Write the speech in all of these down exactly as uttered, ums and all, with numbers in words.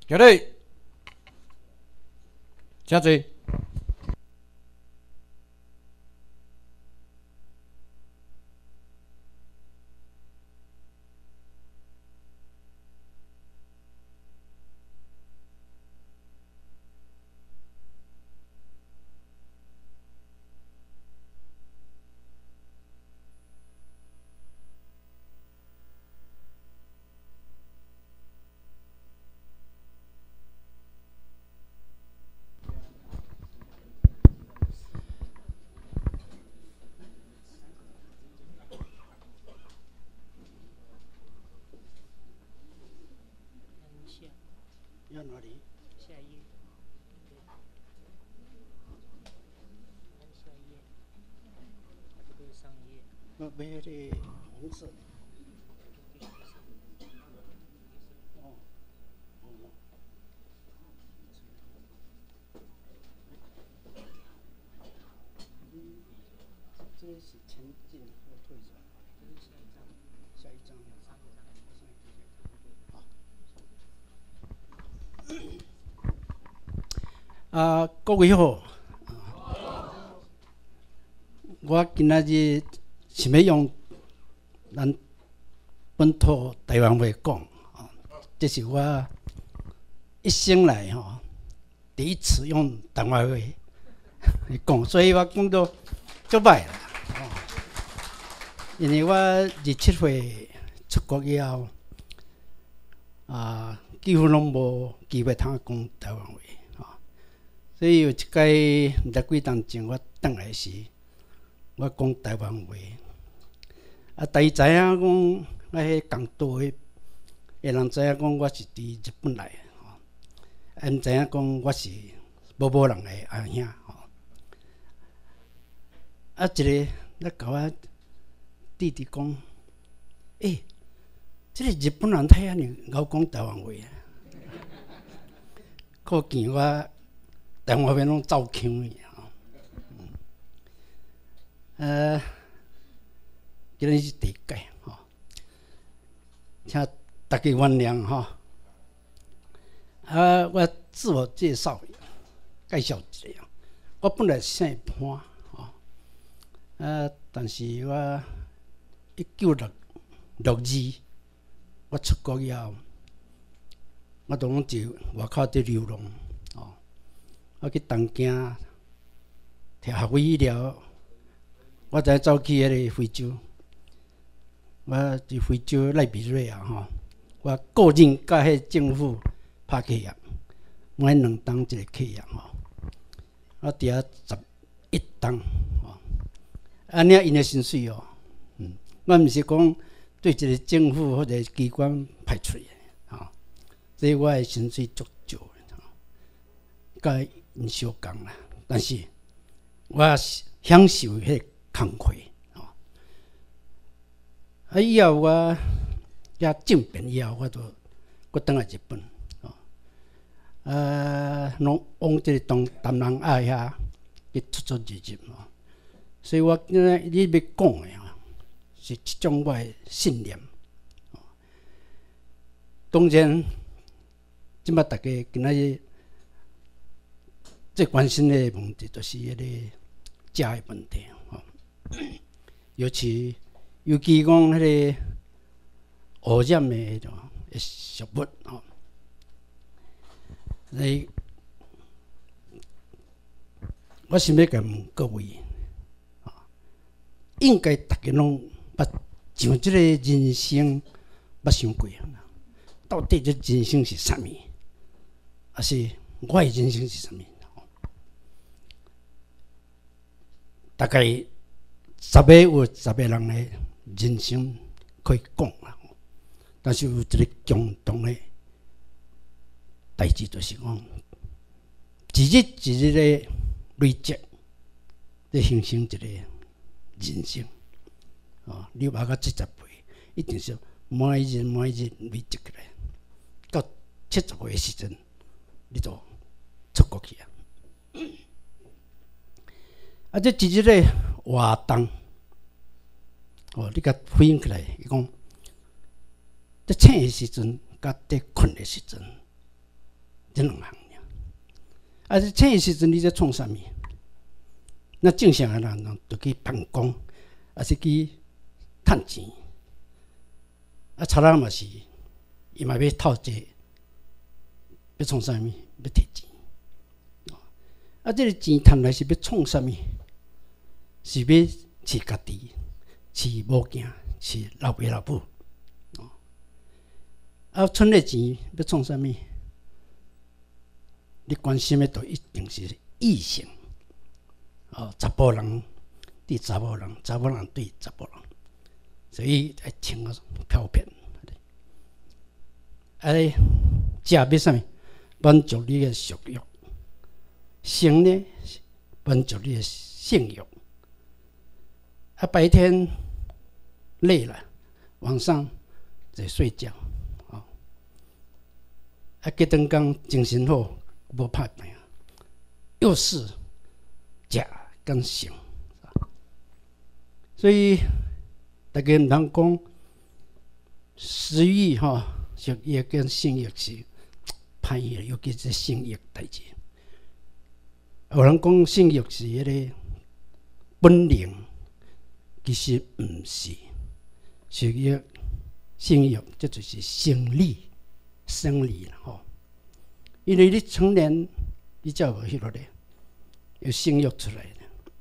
起来，请坐。 要哪里？ 下一页。按下一页。这个上一页。 我买的红色的。哦，哦。嗯，这是前进后退是吧？ 这是下一张。 下一张。 上一张。 好。啊，各位好。我今仔日想要用咱本土台湾话讲，这是我一生来吼第一次用台湾话来讲，所以我讲到足歹啦。因为我二十七岁出国以后，啊，几乎拢无机会通讲台湾话，所以有一届毋知几当前我转来时。我讲台湾话，啊，大家知影讲我迄港岛的，个人知影讲我是伫日本来的，吼，啊，毋知影讲我是某某人的阿兄，吼。啊，一个咧甲我弟弟讲，诶、欸，即、這個日本人太安尼敖讲台湾话啊，可见我台湾话拢走腔去。呃，今日是第一届吼，请大家原谅吼。啊，我自我介绍介绍一下，我本来姓潘吼，啊，但是我一九六六二我出国以后，我都拢伫外口伫流浪吼，我去东京摕学位以了。我才走去迄个非洲，我伫非洲赖比瑞亚吼，我个人甲迄政府拍契约，买两档一个契约吼，我伫遐十一档吼，安尼因的薪水哦，嗯，我毋是讲对一个政府或者机关派出的吼，所以我的薪水足少的吼，甲因相共啦，但是我享受迄个工课吼，啊以后我也政变以后，我就我倒来日本吼，啊，拢往这个东东南亚遐去出出入入吼，所以我今日你要讲的吼，是一种我的信念。当然，即摆大家今仔日最关心的问题，就是迄个食的问题。尤其尤其讲迄个污染的迄种食物吼，所以我想要甲问各位，应该大家拢捌像即个人生捌想过啊？到底这人生是啥物？还是我的人生是啥物？大概十个有十个人的人生可以讲啦，但是有一个共同的代志，就是讲一日一日的累积，在形成一个人生。哦，你活到七十岁，一定是每一日每一日累积起来，到七十岁的时阵，你就出国去啊。啊，这一日的活动，哦，你甲回应起来，伊讲，在醒的时阵，甲在困的时阵， 这两项尔。啊，这请的时阵你在创啥物？那正常的人人就去办公，还是去趁钱。啊，贼人嘛是，伊嘛要透这，要创啥物？要摕钱。啊，这个钱赚来是要创啥物？是要饲家己，饲某囝，饲老爸老母。啊，存的钱要创啥物？你关心的都一定是异性，哦，查甫人对查某人，查某人对查甫人，所以爱听啊飘骗。啊，食要啥物？满足你的食欲，性呢满足你的性欲。啊，白天累了，晚上就睡觉，哦，啊，隔顿工精神好。无拍病，又是食跟性，所以大家唔通讲食欲吼，食欲跟性欲是歹嘢，尤其是性欲代志。有人讲性欲是迄个本能，其实唔是。食欲、性欲，这就是生理、生理啦吼。因为你成年，你才有迄落咧，有性欲出来咧。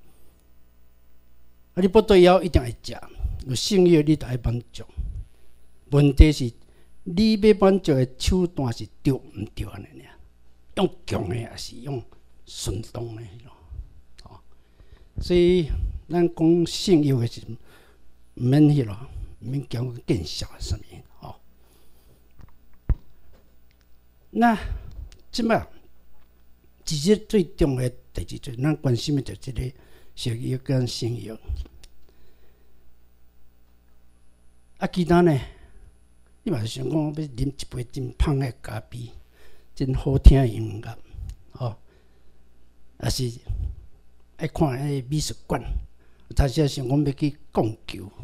啊，你不对要一定要食，有性欲你就要满足。问题是，你要满足的手段是对毋对安尼尔？用强的还是用顺动的？哦，所以咱讲性欲的时，毋免迄落，毋免讲见笑啥物哦。那即摆，其实最重要的代志，就是咱关心的就是这个食欲跟性欲。啊，其他呢？你嘛是想讲要啉一杯真芳的咖啡，真好听的音乐，哦，还是爱看迄美术馆，有时想讲要去讲球。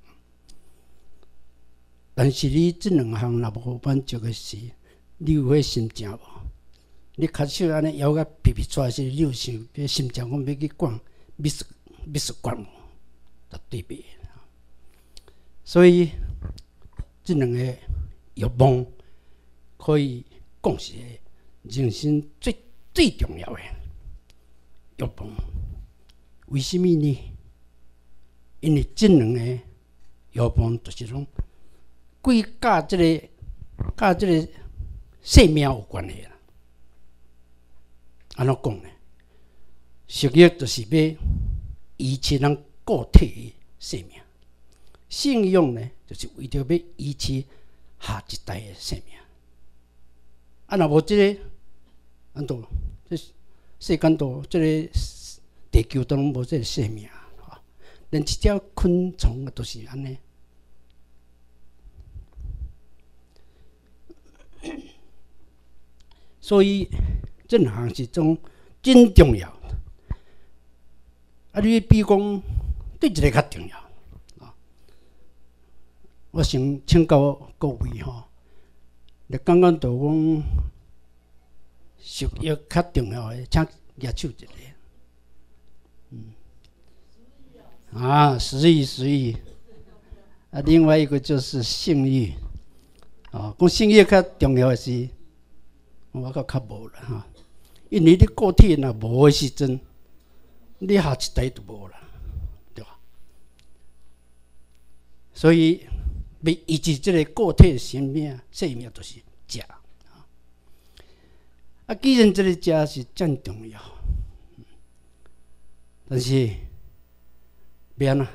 但是你这两项若无满足的是，你有迄心情无？你脚手安尼摇甲皮皮出来时，你有想要心情讲要去逛美术美术馆无？绝对袂。所以这两个欲望可以讲是人生最最重要的欲望。为什么呢？因为这两个欲望就是讲，贵甲这个甲这个生命有关系啦。安怎讲呢？食欲就是要维持咱个体的生命，性欲呢，就是为着要维持下一代的生命。啊，若无这个，安怎？这世间度这个地球都无这个生命，吼，连一条昆虫都是安尼。所以这两项是种真重要。啊，你比如讲对一个较重要啊，我想请教各位吼，你刚刚就讲食欲较重要的，请举手一个。嗯，啊，食欲食欲，啊，另外一个就是性欲。啊，讲性欲较重要的是。我较较无啦哈，因为你个体若无的时阵，你下一代就无啦，对吧？所以要维持这个个体生命生命，就是食啊。既然这个食是真重要，但是要安怎？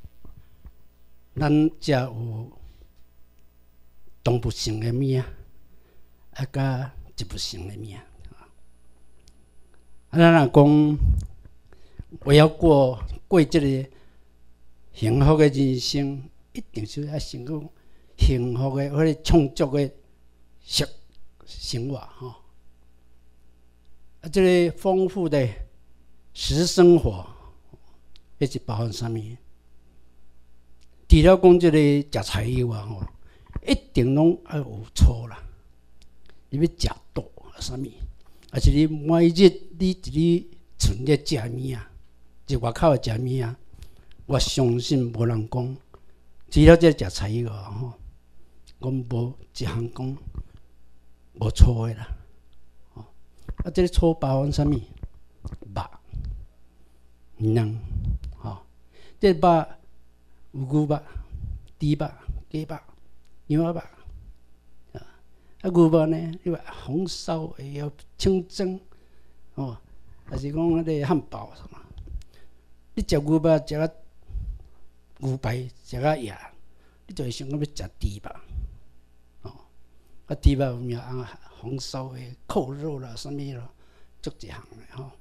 咱食有动物性的物啊，啊甲植物性的命啊，咱若讲我要过过这个幸福的人生，一定是要先讲幸福的或者充足的食生活吼。啊，这个丰富的食生活，迄是包含啥物？除了讲这个食菜以外吼，一定拢要有醋啦。你要食多， 啥物，还是你每日你伫咧厝咧食物啊，伫外口诶食物啊，我相信无人讲，除了这食菜以外吼，我无一项讲无错诶啦。哦，啊，这个错包含啥物？肉、卵，吼，这肉有牛肉、猪肉、鸡肉、羊肉。啊，牛肉呢？你话红烧会要清蒸，哦，还是讲迄个汉堡什么？你食牛肉食啊牛排食啊野，你就会想讲要食猪肉，哦，啊猪肉有名啊，红烧的扣肉啦，什么咯，足一项的吼。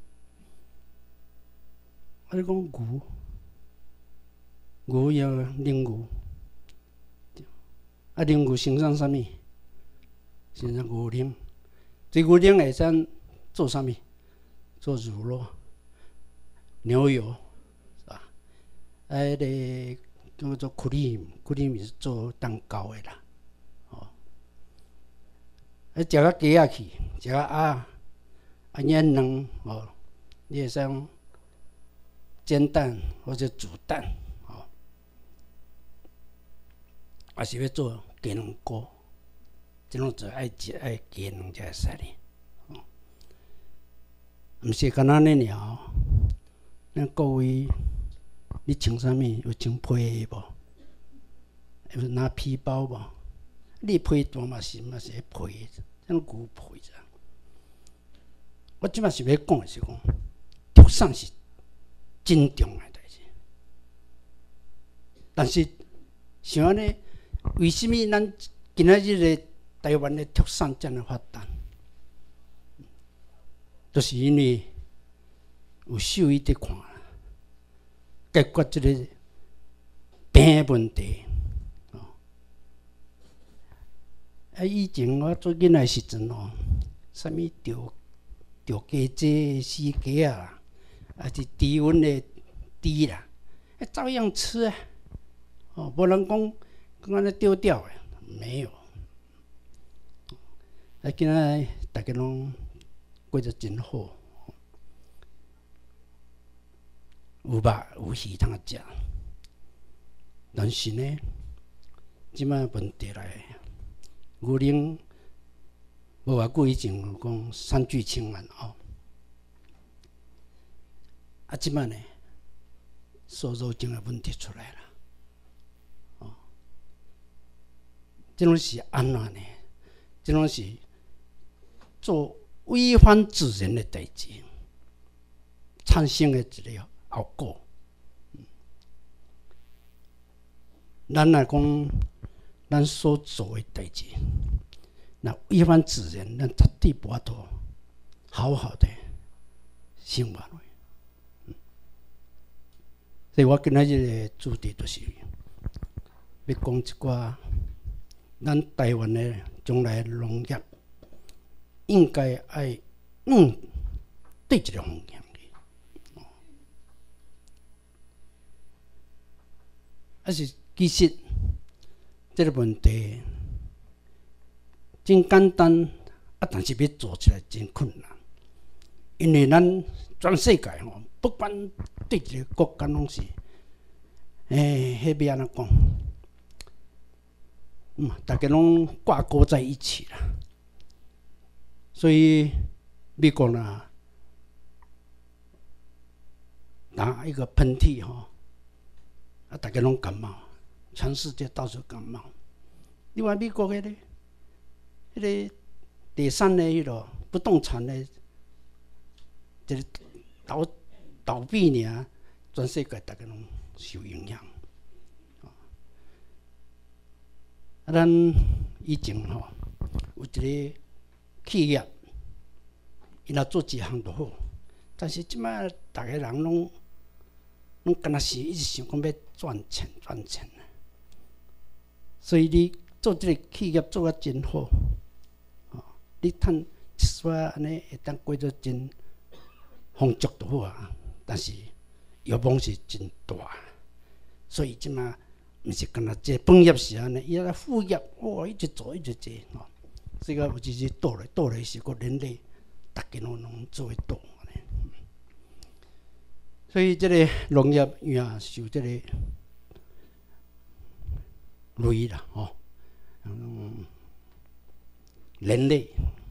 啊，你讲牛，牛要冷牛，啊冷牛生产啥物？生产牛奶，这牛奶会使做啥物？做乳酪、牛油，是吧？啊，迄个叫做 cream，cream 是做蛋糕的啦。哦，啊，食到鸡仔去，食到鸭，啊，腌卵哦，你会使用煎蛋或者煮蛋，哦，还是要做鸡卵糕。这种就爱食爱鸡卵才会使哩，哦，毋是干那呢尔。咱各位，你穿啥物？有穿皮的无？有拿皮包无？你皮带嘛是嘛是皮，像牛皮咋？我即摆是要讲的是讲，着送是真重要的代志。但是像安尼，为什么咱今仔日的台湾的畜产这样发达，就是因为有兽医在看，解决这个病问题。哦，啊，以前我做囡仔时阵哦，啥物着着鸡鸡、死鸡啊，还是低温的猪啦，照样吃啊。哦，无人讲讲安尼丢掉的，没有。啊，今仔大家拢过得真好，有肉有鱼通食。但是呢，即摆问题来，牛奶无偌久以前有讲三聚氰胺哦，啊，即摆呢，瘦肉精的问题出来了，哦，这种是安怎呢？这种是做违反自然的代志，产生的一个后果。咱若讲咱所做的代志，那违反自然，咱绝对无法度好好的生活。所以我今仔日的主题就是要讲一寡咱台湾的将来农业。应该爱嗯对一个方向去，哦，啊是其实这个问题真简单，啊，但是要做起来真困难，因为咱全世界吼，不管对一个国家拢是，诶，迄要安怎讲？嗯，大家拢挂钩在一起啦。所以美国呢，打一个喷嚏哈，啊，大家拢感冒，全世界到处感冒。你话美国个咧，迄个第三的迄个不动产的，这个倒倒闭尔，全世界大家拢受影响。啊，咱以前吼有一个。企业，伊若做一项就好，但是即摆逐个人拢拢敢若是一直想讲要赚钱赚钱，所以你做即个企业做啊真好，哦，你趁一撮安尼会当过得真丰足就好啊。但是欲望是真大，所以即摆毋是敢若这本业是安尼，伊啊副业哇一直做一直做哦。 这个有一日倒来，倒来是个人类，大家拢拢做会倒。所以这个农业也受这个累啦，吼，嗯，人类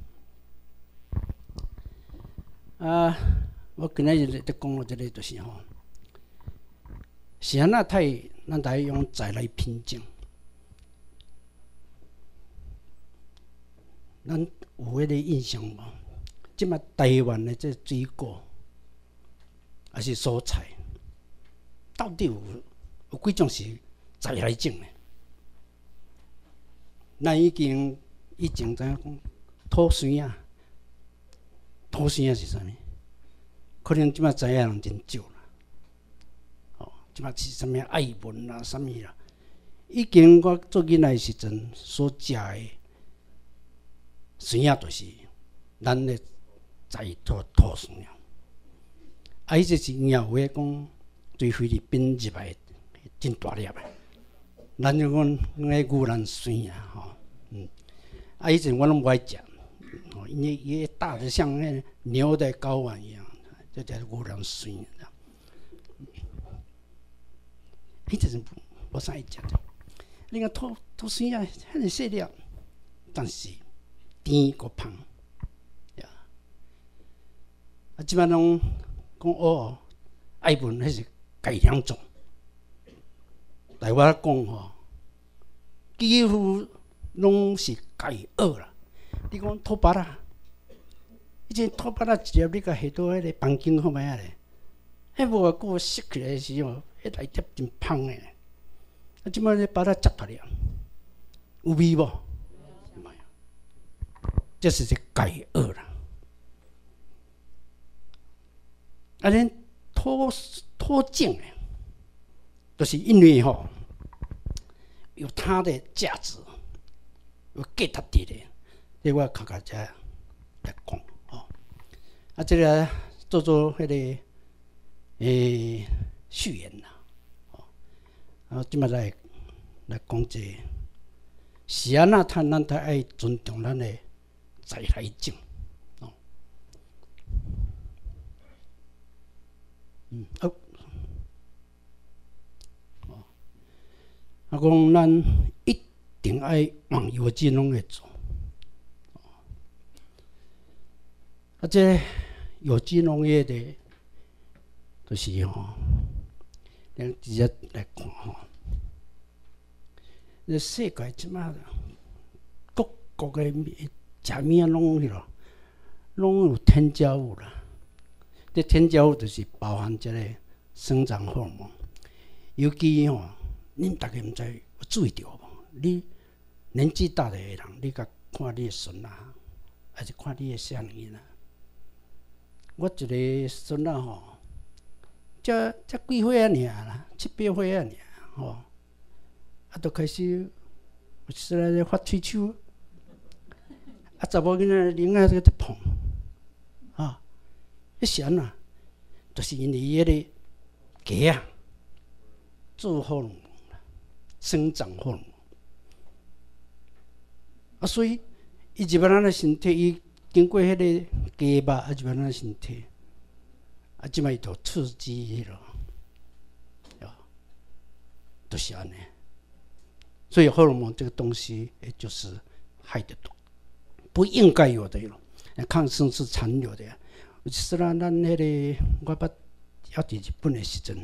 啊，我今仔日在讲到这个就是吼，是安那太咱台用再来品种，咱有迄个印象无？即马台湾的这水果。还是蔬菜，到底有有几种是再来种的？咱已经以前知影讲土笋啊，土笋啊是啥物？可能即马知影人真少啦。哦，即马是啥物爱文啦，啥物啦？以前我做囡仔时阵所食的笋啊，就是咱的在土土笋啊。啊，伊这是有影话讲，对菲律宾入来真大粒的，咱就讲那牛栏笋啊，吼，嗯，啊，以前我拢不爱食，哦，因为伊大的像那牛的睾丸一样，这叫牛栏笋。伊这是无啥爱食的。你看土土笋啊，遐尼细粒，但是甜个香，呀，啊，即摆拢。讲哦，爱文迄是改良种，来我讲吼，几乎拢是改恶啦。你讲土巴拉，以前土巴拉一粒你甲下倒迄个房间好歹啊咧，迄无偌久熟起来时候，迄内底真芳诶。啊，即摆你把它摘脱了，有味无？唔系，这是一改恶啦。啊，恁土土种诶，就是因为吼、哦、有它的价值，有价值伫咧。这我较较只来讲哦。啊，这个做做迄、那个诶、欸、序言啦，哦，啊，即摆来来讲这个，是安那咱咱才爱尊重咱的再来种。嗯，好。哦，啊，讲咱一定爱往有机农业做。啊，这有机农业的，就是吼，咱直接来看吼，这世界即马各国的食物拢迄落，拢有添加物啦。这添加物就是包含这个生长荷尔蒙，尤其吼、哦，恁大家毋知有注意到无？你年纪大的人，你甲看你的孙啊，还是看你的啥物囝啊？我一个孙啊吼，才才几岁啊尔啦，七八岁啊尔吼，啊，都开始有时来发喙手，啊，查某囡仔囡仔在碰，啊。迄是安怎？就是因为伊迄个鸡啊，做荷尔蒙，生长荷尔蒙啊，所以伊入咱的身体，伊经过迄个鸡肉啊入咱的身体，啊，即摆伊就刺激迄落，啊，就是安尼。所以荷尔蒙这个东西，也就是害得多，不应该有的咯，抗生素残留的。有一次啦，咱迄个我捌还伫日本的时阵，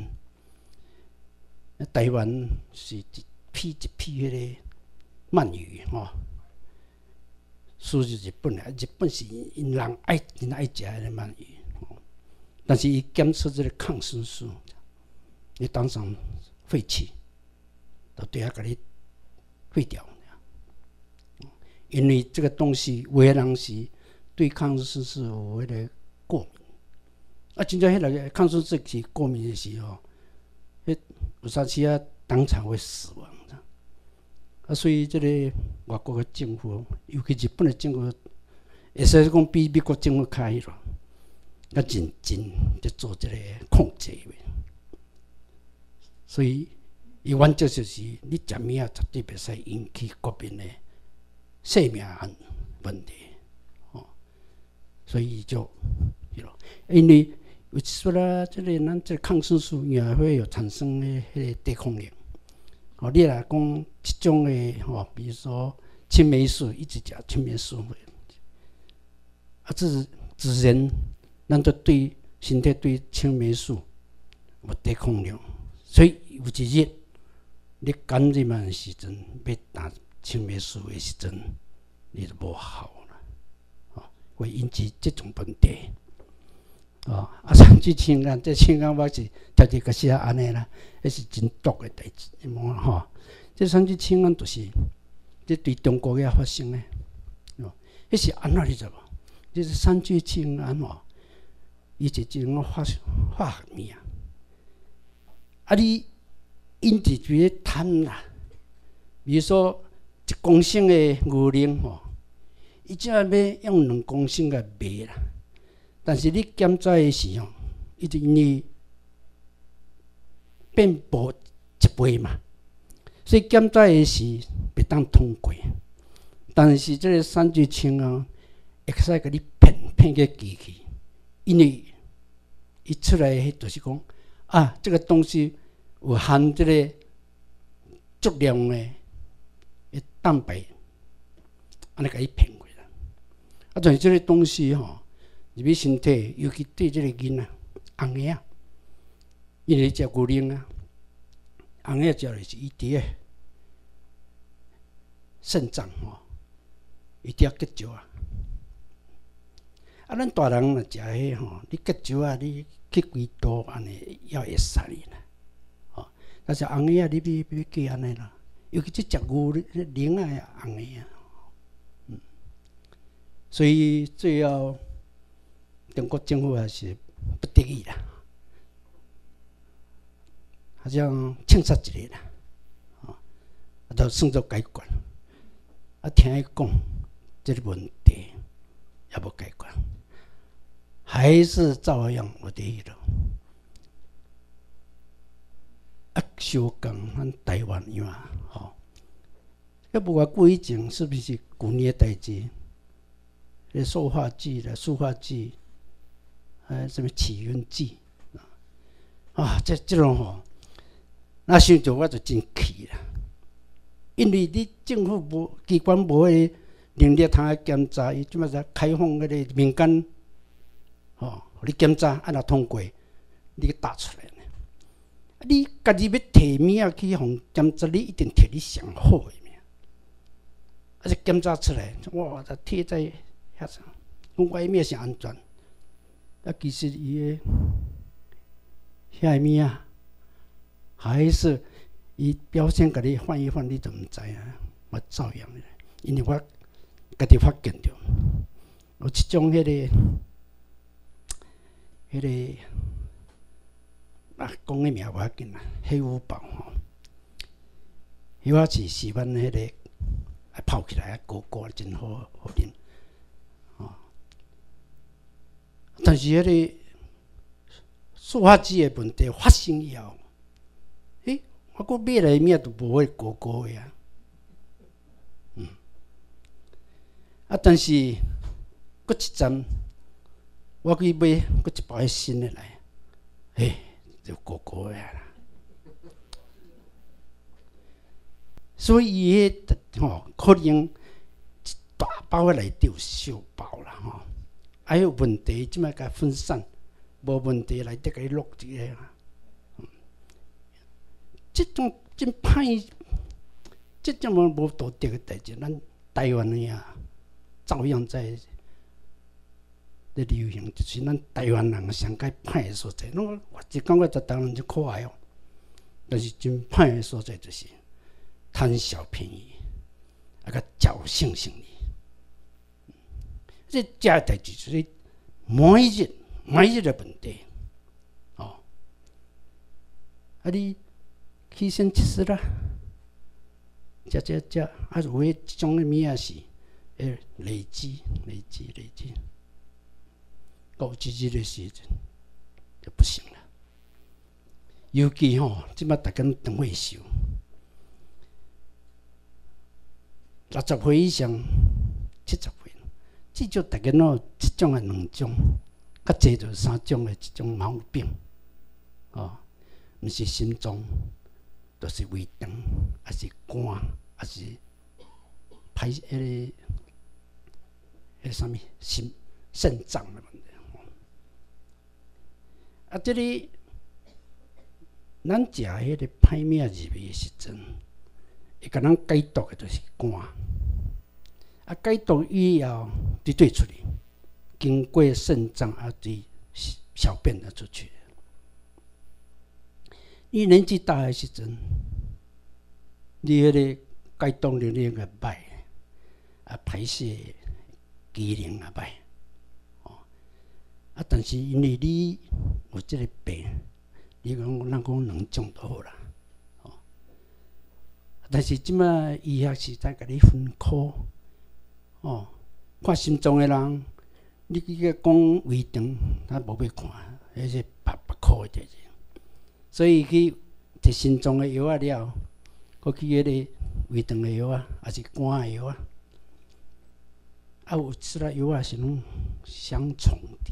台湾是一批一批迄个鳗鱼吼，输入日本来，日本是因人爱真爱食迄个鳗鱼，但是伊检测这个抗生素，你当场废弃，就对啊，甲你废掉。因为这个东西，有的人是对抗生素有迄个。过敏啊！真正迄个抗生素是过敏的时候，迄有啥时啊当场会死亡的啊！所以这个外国的政府，尤其日本的政府，会使讲比美国政府较迄咯，较认真在做这个控制的。所以，伊原则就是你食物啊，绝对袂使引起国民的性命安问题，哦，所以就，因为有说啦，这个咱这抗生素也会有产生的迄个抵抗力。哦，你来讲这种的哦，比如说青霉素，一直讲青霉素，啊，自自然，咱都对身体对青霉素有抵抗力，所以有一日你感染的时阵，要打青霉素的时阵，你就无效了，哦，会引起这种问题。哦，啊，甚至青柑，这青柑我是条条个写安尼啦，迄是真毒的代志，你摸吼。这甚至青柑就是，这对中国也发生呢，哦，迄是安怎你知无？就是三聚氰胺哦，伊是一种化化学物啊。啊，你因伫一个贪啦，比如说一公升的牛奶吼，伊只要用两公升来卖啦。但是你检查的时候，伊就因为变薄一倍嘛，所以检查的时袂当通过。但是这个三聚氰胺会使甲你骗骗个机器，因为伊出来的就是讲啊，这个东西有含这个足量的蛋白，安尼甲伊骗过来。啊，但是这个东西吼。入去身体，尤其对这个囡仔红个啊，因为食牛奶啊，红个食就是伊伫个肾脏吼，伊伫个结石啊。啊，咱大人若食迄吼，你结石啊，你去几度安尼也会使你啦。吼，但是红个啊，你别别记安尼啦，尤其即食牛奶啊，红个啊，嗯，所以最后。中国政府还是不得已啦，好像清杀一个啦，啊，就算作解决。啊，听伊讲，这个问题也无解决，还是照样有伫迄落。啊，小讲咱台湾样啊，吼，要不管过以前是不是旧年的代志？那塑化剂啦、塑化剂。呃，什么起云剂啊？这这种吼，那想着我就真气啦。因为你政府无机关无迄能力通来检查，伊即摆才开放迄个民间，吼、哦，你检查按怎通过，你答出来呢？你家己要摕物啊去互检查，你一定摕你上好的物，啊，且检查出来，哇，它贴在遐上，讲我物是安全。啊，其实伊个遐物啊，还是伊表现甲你换一换，你都毋知啊。我照样的，因为我家己发现着，有即种迄、那个、迄、那个啊，讲个名无要紧啦，黑五宝吼，迄我是喜欢迄、那个啊泡起来啊，果果真好好啉。但是迄个塑化剂的问题发生以后，诶，我搁买来面都无会果果的啊，嗯，啊，但是搁一站，我去买搁一包新的来，诶，就果果的啦。所以伊迄吼，可能一大包内底有小包啦吼。还有问题，即摆甲分散，无问题内底甲伊录一个啊。即种真歹，即种无无道德的代志，咱台湾的啊，照样在咧流行，就是咱台湾人上解歹的所在。我我一感觉在台湾就可爱哦，但是真歹的所在就是贪小便宜，啊个侥幸心理。这家代志就是每日每日的问题，哦，啊你起身吃啦，食食食，啊有诶即种诶物仔是会累积累积累积，到一日的时阵就不行了。尤其吼，即摆逐工长岁数，六十岁以上，七十岁。 至少大家拢有即种诶两种，较济就是三种诶即种毛病，哦，毋是心脏，就是胃肠，还是肝，还是排迄、那个、迄个啥物心肾脏诶问题。啊，即、这个咱食迄个歹命入去诶时阵，会甲咱解毒诶，就是肝。啊，解毒以后，对对出去，经过肾脏啊，对小便就出去。你年纪大诶时阵，你迄个解毒能力个歹，啊，排泄机能也歹，哦，啊，但是因为你有即个病，你讲咱讲两种都好啦，哦，但是即摆医学是在甲你分科。哦，看心脏诶人，你去个讲胃肠，他无要看，迄是别别科诶代志。所以去摕心脏诶药啊了，搁去迄个胃肠诶药啊，还是肝诶药啊，啊有吃了药啊是拢相重叠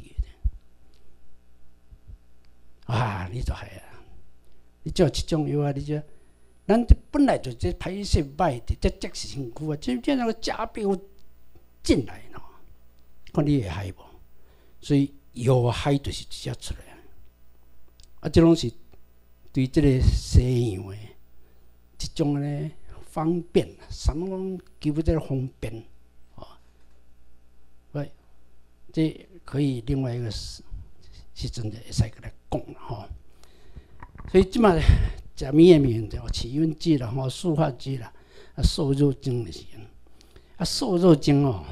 的。啊，你就系啊，你照即种药啊，你就咱本来就这排泄歹的，这这是身躯啊，这这那个假病。进来咯，看你会害无？所以药害就是直接出来。啊，这拢是对这个西洋的一种咧方便，什么拢基本这个方便，哦，喂，这可以另外一个时时阵就会使甲来讲啦吼。所以即马食米的面就起云剂啦，吼，塑化剂啦，啊，瘦肉精的时阵。啊，瘦肉精哦，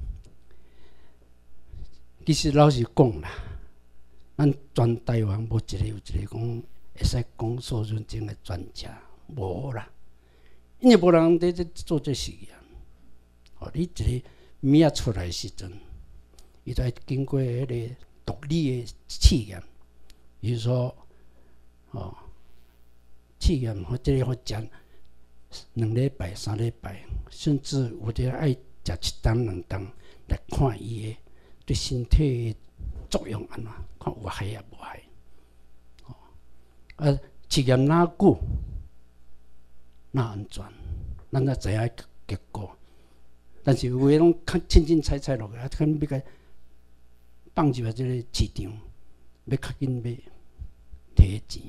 其实老实讲啦，咱全台湾无一个有一个讲会使讲瘦肉精的专家，无啦，因为无人在这做这实验。哦，你一个物仔出来的时阵，伊在经过迄个毒理的试验，比如说，哦，试验或者或食。两礼拜、三礼拜，甚至有的爱食一顿、两顿来看伊的对身体的作用安怎，看有害也无害。哦，啊，试验哪久，哪安全，咱才知影结果。但是有诶拢较凊凊彩彩落去，啊，可能要甲放入来即个市场，要较紧要摕钱。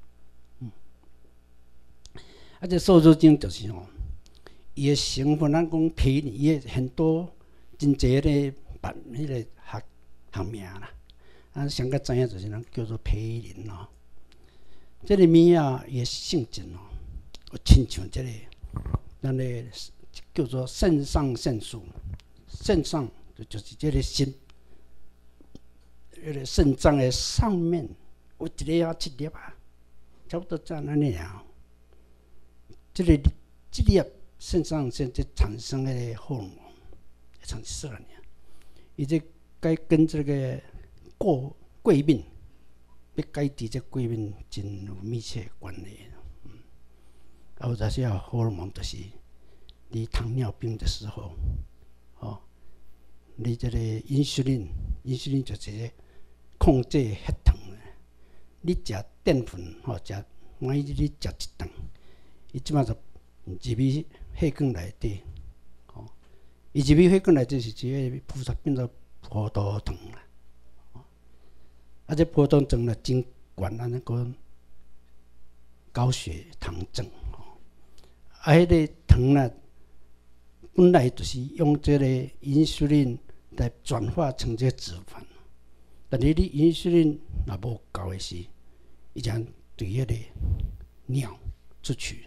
啊，这瘦肉精就是哦，伊的成分，咱讲皮里，伊很多真侪咧版迄个学学名啦。啊，上较知影就是咱叫做皮林哦。这个物啊，伊的性质哦，有亲像这个咱咧叫做肾上腺素，肾上就是这个心，迄个肾脏的上面有一粒啊，一粒啊，差不多在那里啊。这个这粒肾上腺就产生的荷尔蒙，产生了呢。伊这该跟这个过过敏，要改治这过敏真有密切关系。嗯，啊，有这些荷尔蒙就是你糖尿病的时候，哦，你这个인슐린，인슐린就是个控制血糖的。你食淀粉，吼，食万一你食一顿。伊即马就入去血管内底，哦，伊入去血管内底是一个菩萨变做葡萄糖啦，哦，啊，这葡萄糖啦真悬，安尼讲高血糖症，哦，啊，迄个糖啦本来就是用这个인슐린来转化成这脂肪，但是你인슐린若无够的时，伊就对迄个尿出去。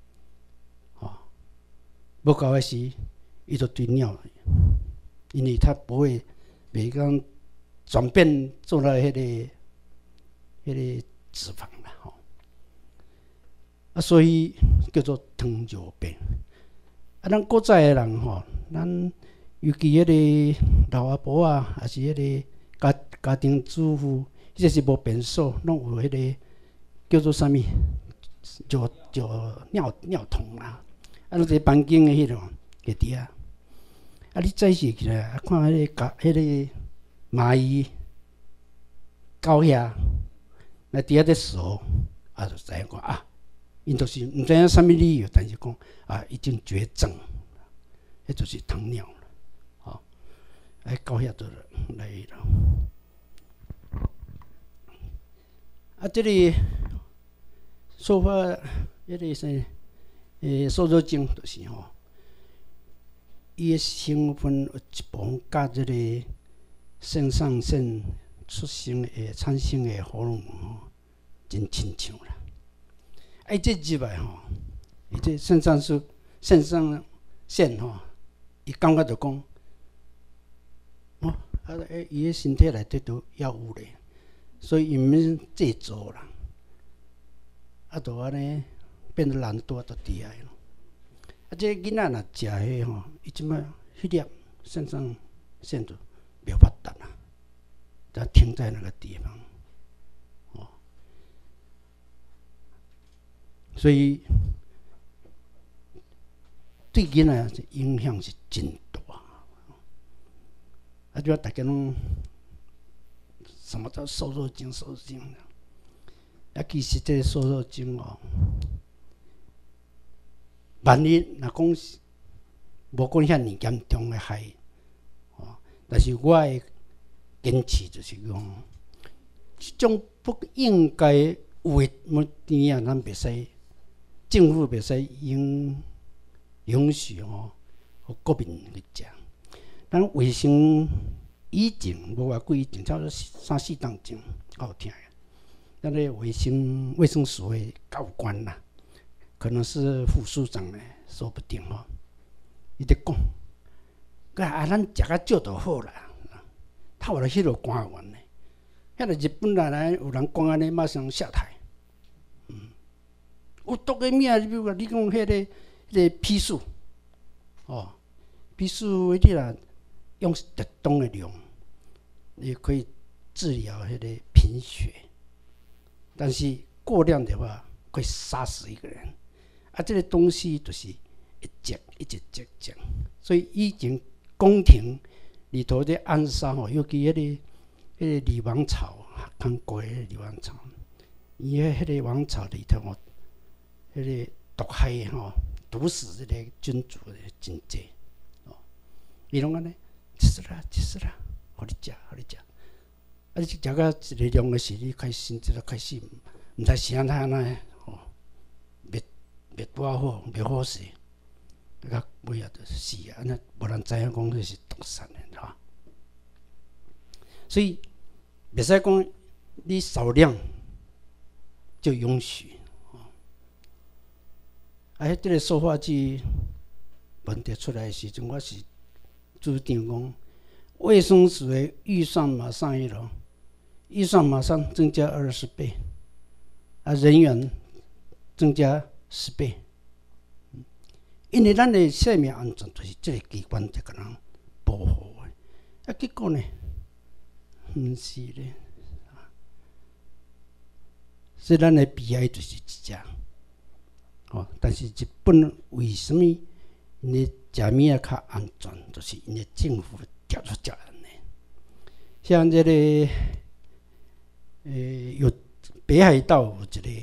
不够的时，伊就对尿，因为它不会每讲转变做了迄、那个迄、那个脂肪啦，吼。啊，所以叫做糖尿病。啊，咱古早的人吼，咱尤其迄个老阿婆啊，还是迄个家家庭主妇，迄个是无便所，拢有迄个叫做啥物，就就尿尿桶啦。啊，那个房间的迄种，个伫啊，啊， 啊，你早起起来，啊，看迄、那个甲迄、那个蚂蚁狗遐，那伫遐咧数，啊，就知影讲啊，因都是毋知影啥物理由，但是讲啊，已经绝症，迄就是糖尿了，吼、哦，哎，狗遐就来了。啊，这里说法，迄个是诶，瘦肉精就是吼，伊诶成分有一部分甲这个肾上腺出生诶产生诶荷尔蒙吼，真亲像啦。哎，这入来吼，伊这肾上腺肾上腺吼，伊感觉就讲，哦，啊，诶，伊诶身体内底都药物咧。所以伊免制作啦，啊，就安尼变得懒惰都厉害咯。啊，这囡仔若食迄吼，伊即摆迄粒肾上腺就没有发达啦，它停在那个地方，哦，所以对囡仔影响是真大。啊，就大家拢。什么叫瘦肉精？瘦肉精啊，其实这瘦肉精哦，万一若讲无讲遐尼严重的害，哦，但是我的坚持就是讲，这种不应该有的物件啊，咱袂使，政府袂使允允许哦，互国民去食。咱卫生。以前无偌久以前，差不多三四档前，较好听。咱咧卫生卫生所的高官啦，可能是副署长呢，说不定吼。伊伫讲，佮啊，咱食较少就好啦。透了迄落官员呢，遐个日本人来有人讲安尼，马上下台。嗯，有毒的物啊，比如讲你讲迄、那个迄、那个砒素，哦，砒素迄啲啦。用适当的量，也可以治疗迄个贫血，但是过量的话会杀死一个人。啊，这个东西就是一直一直直直，所以以前宫廷里头的暗杀吼，尤其迄、那个迄、那个李王朝，韩国的李王朝，伊迄迄个王朝里头吼，迄、那个毒害吼，毒死这个君主的真济，哦，伊拢安尼。吃啦，吃啦，互你食，互你食。啊，你食到一个量的时，你开始甚至就开始毋知是安怎安尼，吼，灭灭不好，灭好势，啊，尾啊就死啊，安尼无人知影讲迄是毒杀的，吼。所以袂使讲你少量就允许，吼。啊，迄这个塑化剂问题出来的时阵，我是。注定讲，卫生署的预算马上一楼，预算马上增加二十倍，啊，人员增加十倍，因为咱的生命安全就是这个机关在甲人保护的，啊，结果呢，毋是咧，所以咱的悲哀就是一只，哦，但是日本为什么你？食物仔较安全，就是因为政府调出责任的。像这个，诶、呃，有北海道有一个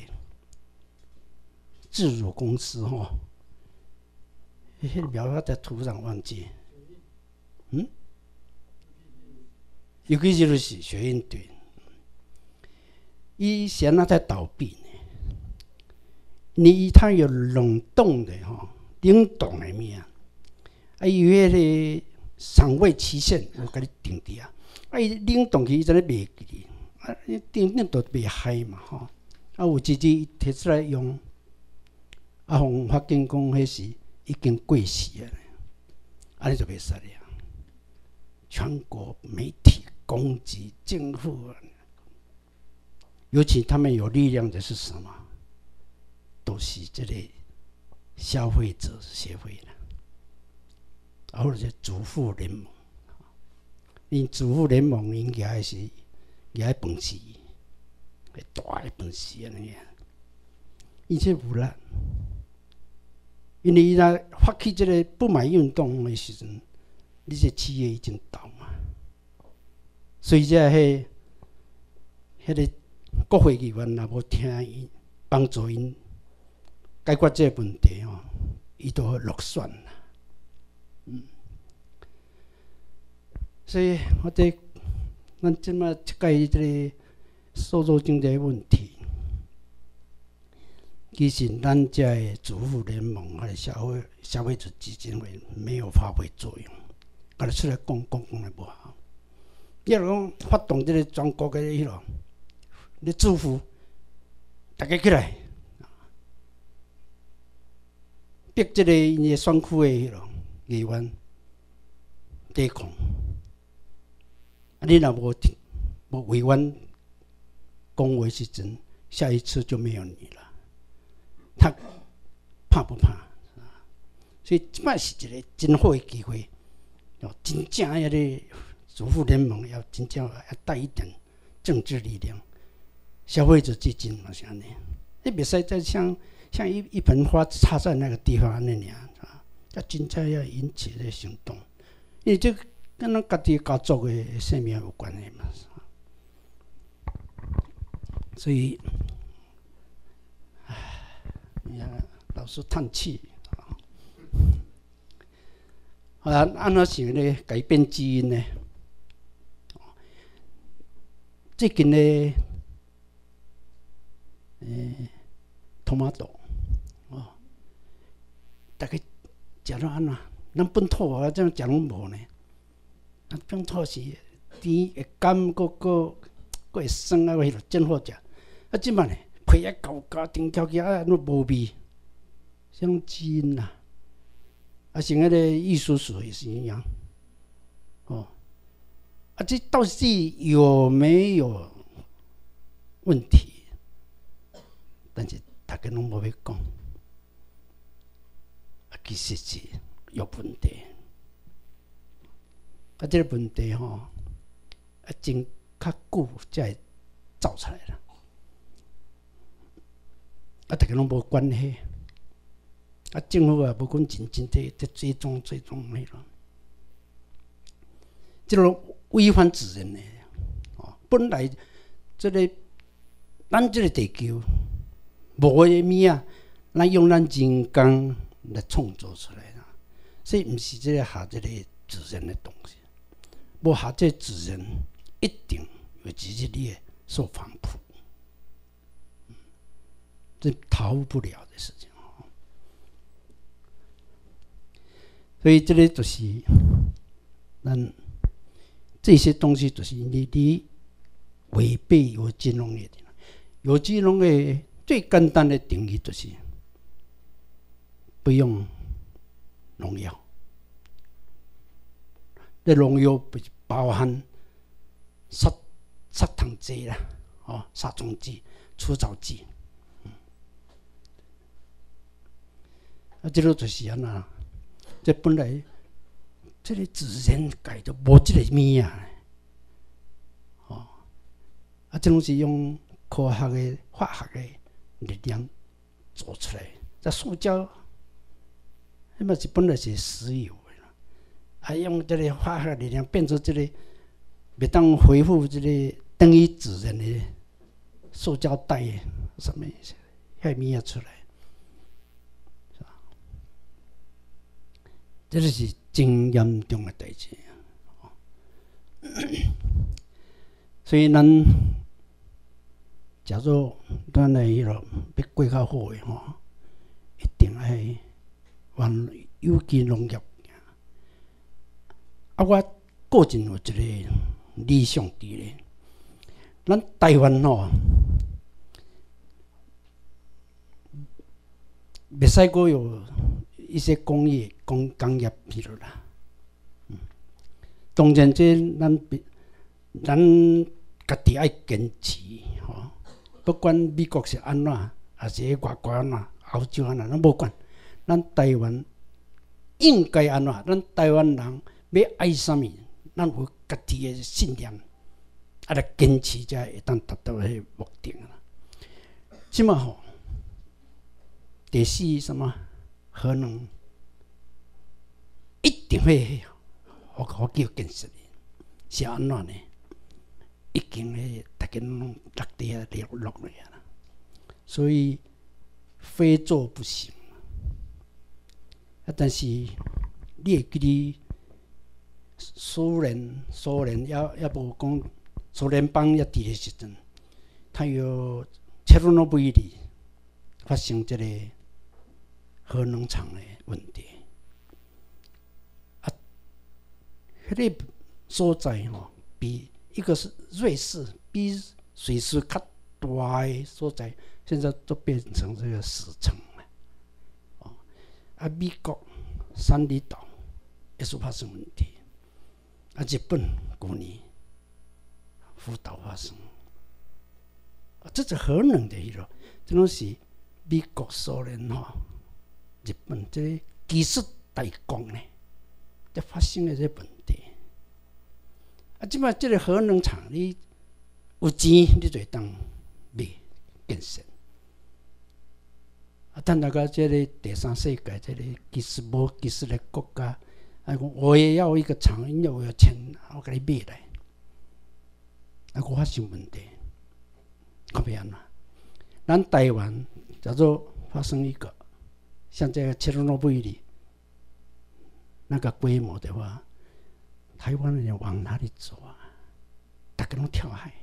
制乳公司吼，迄个描画在图上忘记，嗯，尤其就是雪鹰队，伊现在在倒闭呢。你它有冷冻的吼，冷冻的物啊。啊，伊迄个赏味期限有甲你定伫啊，啊，伊冷冻起伊才咧卖去，啊，定定都袂害嘛吼，啊，有一日摕出来用，啊，互法警讲迄是已经过时啊，安尼就袂使了。全国媒体攻击政府，尤其他们有力量的是什么？都是这个消费者协会啦。或者是主妇联盟，因主妇联盟因举的是举的饭匙，大的饭匙安尼啊，伊这有啦，因为伊若发起这个不买运动的时阵， 你这企业已经倒嘛，所以这迄、迄个国会议员若无听伊帮助因解决这个问题吼，伊都会落选啦。嗯，所以我哋咱即马即届即个收入经济问题，其实咱这个主妇联盟还是消费消费者基金会没有发挥作用，甲你出来讲讲讲的无好。你若讲发动这个全国的迄落，你祝福大家起来，逼这个因的选区的迄落议员抵抗。啊，你若无无委员讲话时阵，下一次就没有你了。他怕不怕？所以即摆是一个真好的机会，要真正迄个主妇联盟要真正要带一点政治力量，消费者基金嘛是安尼，你袂使再像像一一盆花插在那个地方安尼尔，要真正要引起这个行动，因为这跟咱家己家族的生命有关系嘛，所以。老是叹气，啊，安怎想呢？改变基因呢？最近呢，诶，토마토哦，大家食到安怎？咱本土啊，这样食拢无呢？咱本土是甜会甘，个个个会酸啊，迄落真好食。啊，即摆呢，皮啊厚厚，顶翘起啊，都无味。像基因呐，啊，像那个艺术史也是一样，哦，啊，这到底有没有问题？但是大家拢无要讲，啊，其实是有问题，啊，这个问题吼、哦，啊，真较久才会走出来啦，啊，大家拢无关系。啊，政府也无讲真真在在追踪追踪迄落，即个违反自然的哦。本来即、这个咱即个地球无诶物啊，咱用咱人工来创造出来啦，所以毋是即个下即个自然的东西。无下这自然，一定有一日你会受反扑，这逃不了的事情。所以这个就是咱这些东西，就是你你违背有机农业的。有机农业最简单的定义就是不用农药。这农药包含杀杀虫剂啦，哦，杀虫剂、除草剂。嗯、啊，这个就是安那。这本来，这个自然界就无这个物啊，哦，啊，这拢是用科学的、化学的力量做出来。这塑胶，那么是本来是石油的，啊，用这个化学力量变成这个，袂当恢复这个等于自然的塑胶袋什么遐物啊出来。这就是真严重的代志，所以咱假如咱来迄落要过较好诶吼，一定爱往有机农业。啊，我个人有一个理想伫咧，咱台湾吼，袂使阁有。一些工业、工工业譬如啦，嗯，当然这咱咱家己爱坚持吼、哦，不管美国是安怎，还是外国安怎，欧洲安怎，咱无管，咱台湾应该安怎，咱台湾人要爱啥物，咱有家己的信念，啊来坚持才会当达到迄个目的啦。即嘛吼，第四什么？核能一定会我我叫建设是安怎呢？已经咧，大家拢落地啊，落落来啊，所以非做不行。啊，但是你会记得苏联，苏联要要无讲苏联邦要伫诶时阵，它有切尔诺贝利发生这个核能厂的问题。啊，迄个所在吼，比一个是瑞士，比瑞士较大的所在，现在都变成这个死城了。哦，啊，美国三里岛也是发生问题。啊，日本去年福岛发生，啊，这是核能的迄落，这拢是美国、苏联吼、日本这个技术大国呢，在发生的这问题。啊，即摆这个核能厂，你有钱，你就会当买建设。啊，但那个这个第三世界，这个技术无技术的国家。啊！我也要一个厂，因为我有钱，我给你买来。啊，我发生问题，可别安怎？咱台湾假如发生一个像这个切尔诺贝利那个规模的话，台湾人往哪里走啊？大家拢跳海。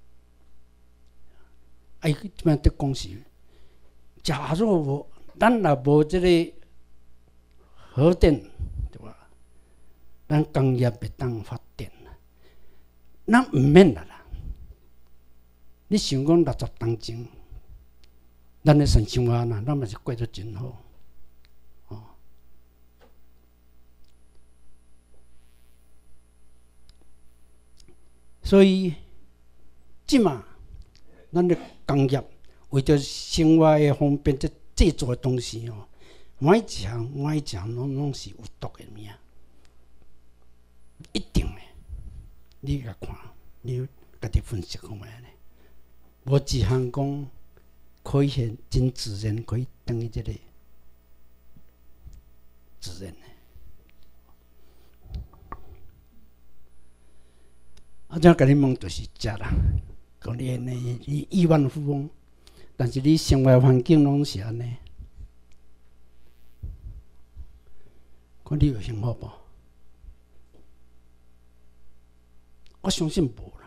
啊，伊这边在讲是，假如无咱若无这个核电。咱工业会当发展啦，咱毋免啦啦。你想讲六十当前，咱的生生活呐，咱嘛是过得真好，哦。所以，即嘛，咱的工业为着生活的方便，这制作的东西哦，每一项每一项拢拢是有毒的物啊。一定的，你甲看，你家己分析看觅呢？无一项讲可以现真自然，可以等于这个自然的。啊，怎甲你问就是食啦，讲你呢，你亿万富翁，但是你生活环境拢是安尼，看你有幸福无？我相信无啦。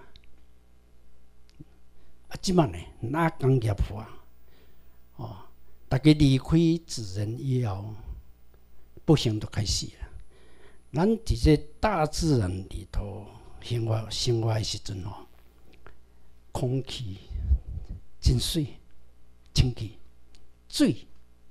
啊，即摆呢，哪工业化，哦，大家离开自然以后，不幸就开始了。咱伫这大自然里头生活生活的时阵哦，空气真水、清气，水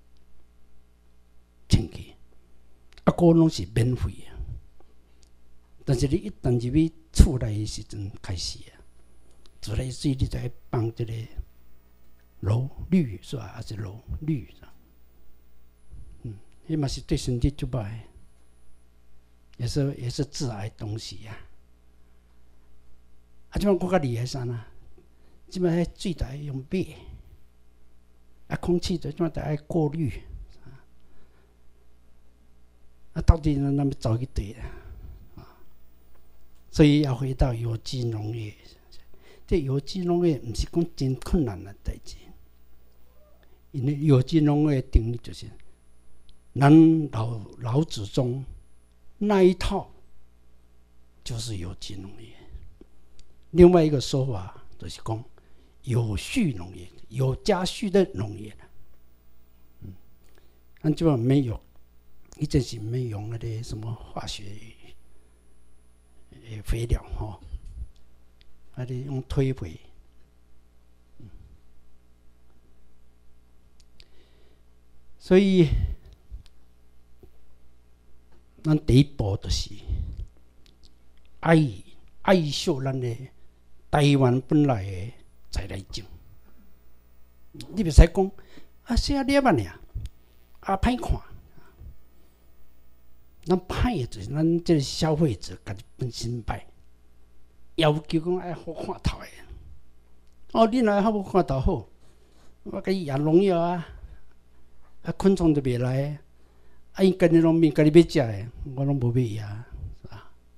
清气，啊，个拢是免费的。但是你一旦入去厝内的时阵开始啊，自来水你就要放这个炉氯是吧？还是炉氯？嗯，迄嘛是对身体足歹，也是也是致癌东西呀、啊。啊，即摆我较厉害啥呢？即摆迄水就要用买，啊，空气就即摆就要过滤，啊，到底咱咱要走去对啊？所以要回到有机农业，这有机农业毋是讲真困难的代志，因为有机农业的定义就是，咱老老子中那一套就是有机农业。另外一个说法就是讲有序农业、有加序的农业了。嗯，咱基本没有，以前是没用那个什么化学。诶，肥料吼，啊，你用堆肥，嗯，所以咱第一步就是爱爱惜咱的台湾本来的在来种。你袂使讲啊，写粒啊尔，啊歹看。咱歹的就是咱这个消费者家己本身歹，要求讲爱好看头的。哦，你若好无看头好，我甲伊验农药啊，啊昆虫就袂来，啊伊家己拢面家己要食的，我拢无买啊，是吧？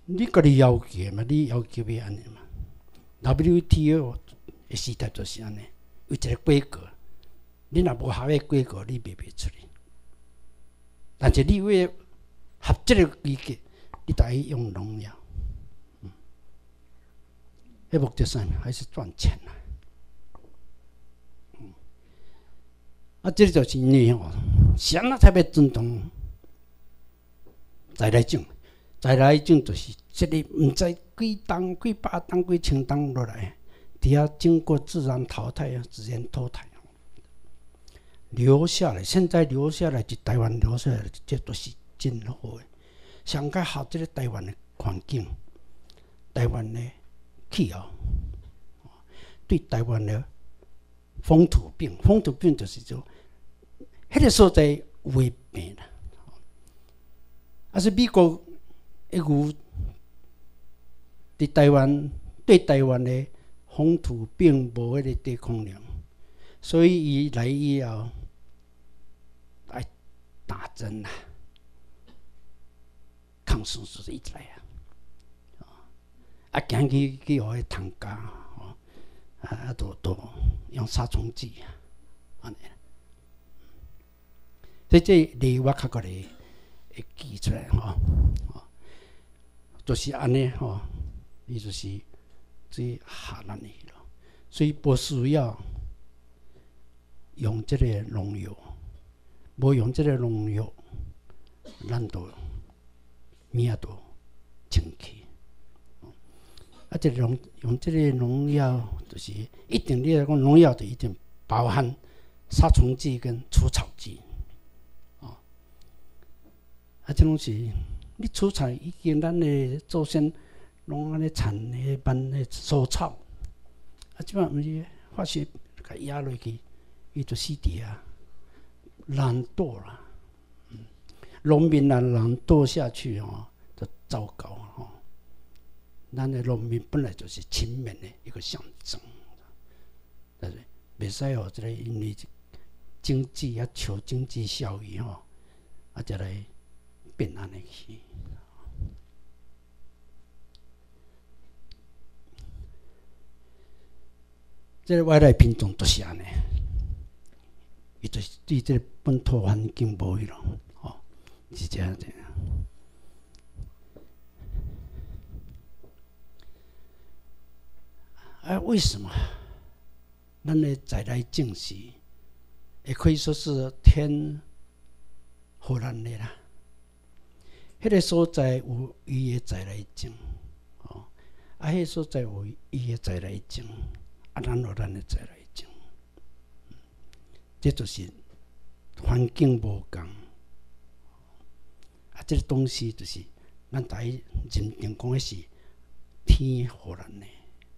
你家己要求嘛，你要求要安尼嘛。W T O 的时代就是安尼，有一个规格，你若无合个规格，你卖袂出去。但是你为合这个规格，你得用农药。嗯，迄目的上还是赚钱啊。嗯，啊，这就是因为吼，谁啊才要尊重在来种？在来种就是这个毋知几吨、几百吨、几千吨落来，底下经过自然淘汰啊，自然淘汰。留下来，现在留下来就台湾留下来，这都是真好的。上较好这个台湾的环境，台湾的气候，对台湾的风土病，风土病就是说，迄个所在有会病啦。啊是美国的牛，伫台湾对台湾的风土病无迄个抵抗力，所以伊来以后。打针啦，抗生素一直来啊，啊，行去去互伊糖加，哦，啊，都都用杀虫剂啊，安尼。所以这例我较个哩会记出来吼，哦，就是安尼吼，伊就是这下咱去咯，所以不需要用这个农药。无用这个农药，咱都命都清气。啊，这用用这个农药，就是一定你来讲农药就一定包含杀虫剂跟除草剂。哦，啊，这拢是你除草已经咱的祖先拢安尼产迄般的蔬草，啊，即摆毋是化学甲压落去，伊就死掉啊。懒惰了，嗯，农民啊懒惰下去哦，就糟糕哦。咱的农民本来就是勤勉的一个象征，但是袂使哦，这个因为经济啊求经济效益吼，啊，就来变安尼去。这个外来品种都是安尼。伊就是对这个本土环境无迄咯，吼，是这样这样。啊，为什么咱的在来种是，也可以说是天互咱的啦？迄个所在有伊的在来种，哦，啊，迄个所在有伊的在来种，啊，咱有咱的在来。这就是环境无共，啊，这个东西就是咱大家认定讲的是天互咱的，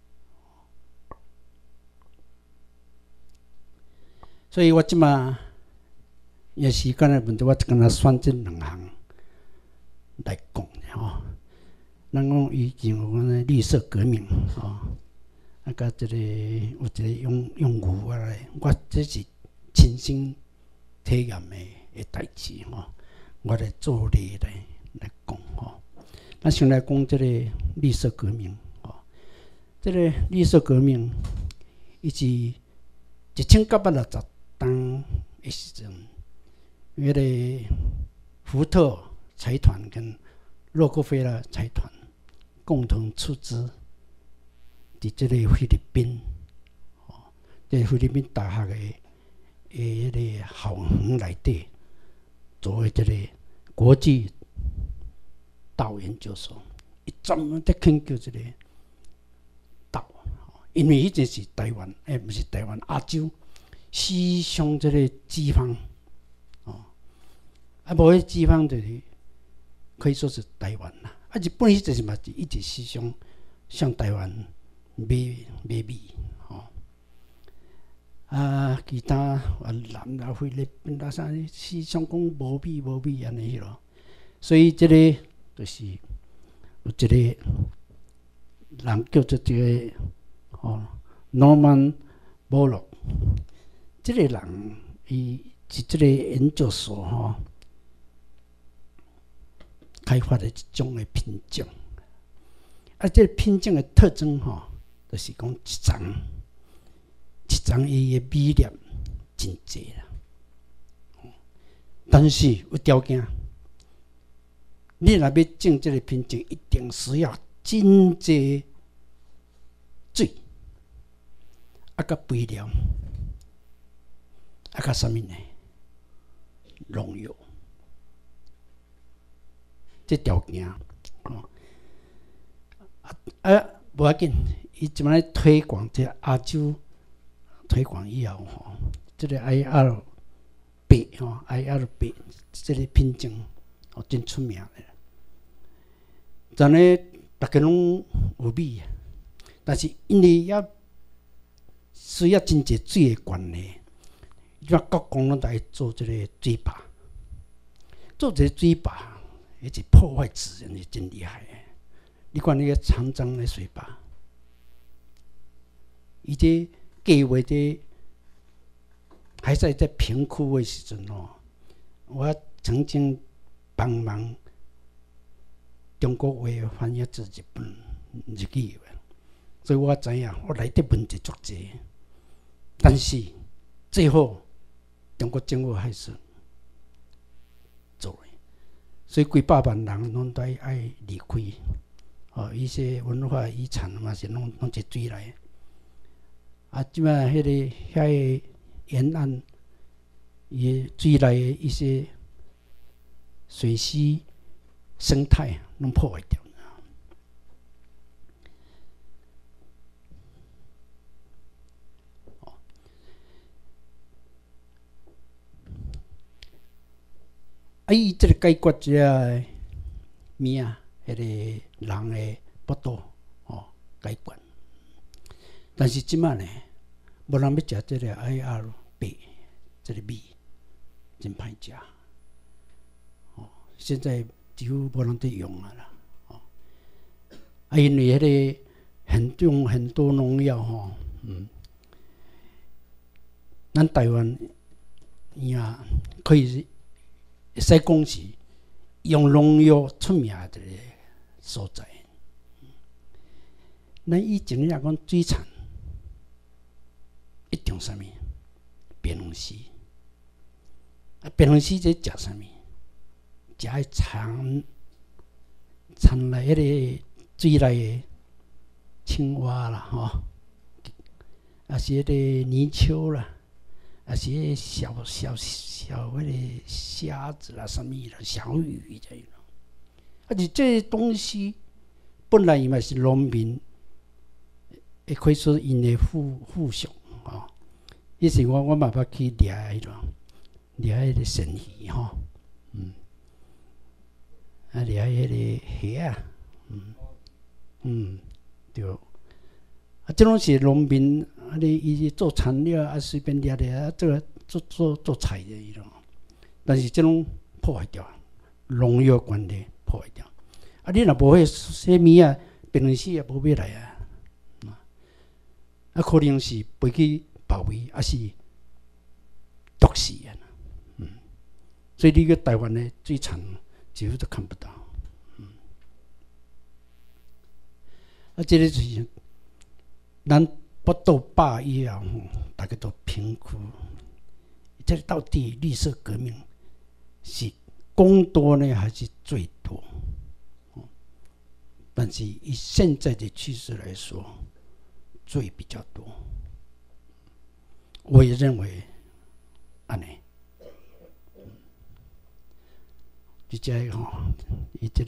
所以我即马也时间的问题，我跟他选这两项来讲吼。咱讲以前有讲绿色革命吼，啊，甲这个有一个用用牛来，我这是。亲身体验的的代志吼，我来做例来来讲吼。咱先来讲这个绿色革命吼，这个绿色革命，伊是一千九百六十当的时阵，迄个福特财团跟洛克菲勒财团共同出资，伫这个菲律宾，吼，在菲律宾大学的。诶，迄个校园内底做诶，这个国际稻研究所，伊专门在研究这个稻，因为迄阵是台湾，诶，毋是台湾，亚洲西上这个脂肪，哦，啊，无迄脂肪就是可以说是台湾啦。啊，日本迄阵是嘛，一直西上向台湾买买米。啊，其他啊南啊菲律宾啊啥，是想讲无米无米安尼咯，所以这个就是有一个人叫做这个哦 Norman Borlaug， 这个人伊是这个研究所吼、哦、开发的一种的品种， 啊，这个品种的特征吼，就是讲一丛一丛伊的美粒真济啦。但是有条件，你若要种这个品种，一定需要真济水，啊，甲肥料，啊，甲啥物呢？农药。这条件，哦，啊啊，无要紧，伊即摆推广这亚洲推广以后吼，这个 I R 八吼 I R 八这个品种哦真出名的。咱呢，大家拢有米，但是因为要需要真济水的关系，即国公拢来做这个水坝，做这个水坝。而且破坏自然是真厉害的。你看那个长江的水坝，伊这计划这还在在评估的时阵哦，我曾经帮忙中国话翻译至日本日语的，所以我知影我内底问题足多，但是最后中国政府还是做了。所以几百万人拢都爱离开，哦，一些文化遗产嘛是拢拢一水来。啊，即摆迄个遐个沿岸，伊水来的一些水溪生态拢破坏掉了。哦，啊，伊即个解决即个物啊，迄个人的腹肚哦解决。但是即摆呢，无人要食即个 I R 八即个米，真歹食。哦，现在几乎无人在用啊啦。哦，啊，因为迄个很用很多农药吼，嗯，咱台湾呀可以。会使讲是用农药出名的所在。咱以前来讲水产，一定啥物？槟榔丝。啊，槟榔丝这食啥物？食迄田田内迄个水内的青蛙啦，吼，啊是迄个泥鳅啦。啊，是迄小小小迄个虾子啦，什么啦，小鱼这样。而且这些东西本来伊嘛是农民，也可以说因的富富庶啊。迄时我我嘛捌去掠迄种，掠迄个鳝鱼吼，嗯，啊掠迄个虾啊，嗯嗯，对。啊，这拢是农民，啊，你伊做产料啊，随便掠掠啊，这个做做做菜的迄种。但是这种破坏掉，农药关系破坏掉。啊，你若无迄些物啊，槟榔丝也无要来啊。啊，可能是飞去别位，还是毒死啊。嗯，所以你个台湾的水产几乎都看不到。嗯，啊，这个就是。咱不到百以后，大家都评估，这到底绿色革命是公多呢，还是最多？但是以现在的趋势来说，罪比较多。我也认为，安尼，即只吼，伊这个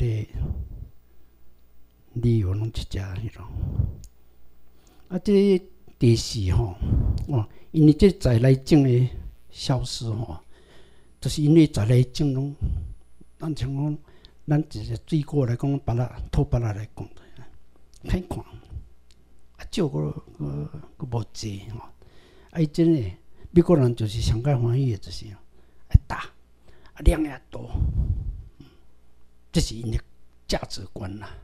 理由拢一只迄种。啊，这第四吼，哦，因为这在来种的消失吼，就是因为在来种拢，咱像讲，咱一个水果来讲，巴拉土巴拉来讲，歹看，啊，少个个个无济吼。啊，伊真诶，美国人就是上介欢喜诶，就是会大，啊量也多，这是因的价值观啦。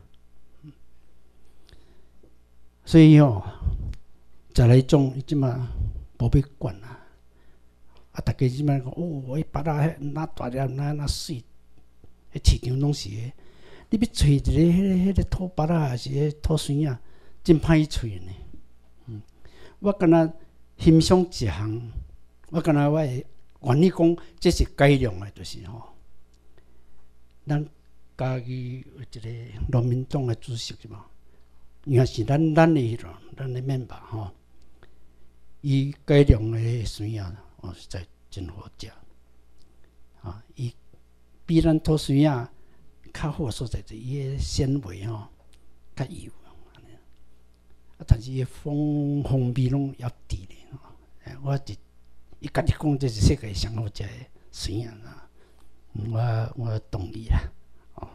所以吼、哦，再来种，伊即马无要管啊！啊，大家即马讲，哦，迄巴拉迄那大粒那那水，迄市场拢是诶。 你要找一个迄、那个、迄个土巴拉还是迄土笋啊，真歹找呢。嗯，我敢若欣赏一项，我敢若我会愿意讲，这是改良的，就是吼，咱家己有一个国民党的主席是嘛，应该是咱咱的迄种，咱的面吧吼，伊改良的笋啊，哦，实在真好食。啊，伊比咱土笋啊较好所在，就伊个纤维吼较油，啊，但是伊风风味拢要低咧。我一伊家己讲，这是世界上好食的笋啊，我我同意啦。哦，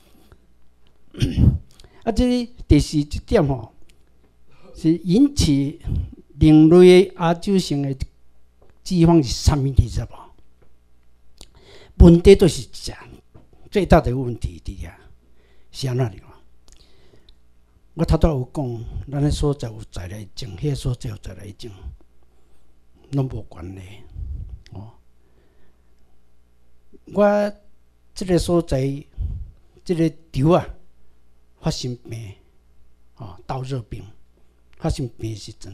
啊，这第四一点吼，是引起另类亚洲性的脂肪是啥物？你知无？问题都是这最大的问题伫遐，是安怎哩？我头拄有讲，咱个所在有在来种，迄个所在有在来种，拢无关系。哦，我即个所在，即个猪啊发生病，哦，稻热病发生病的时阵，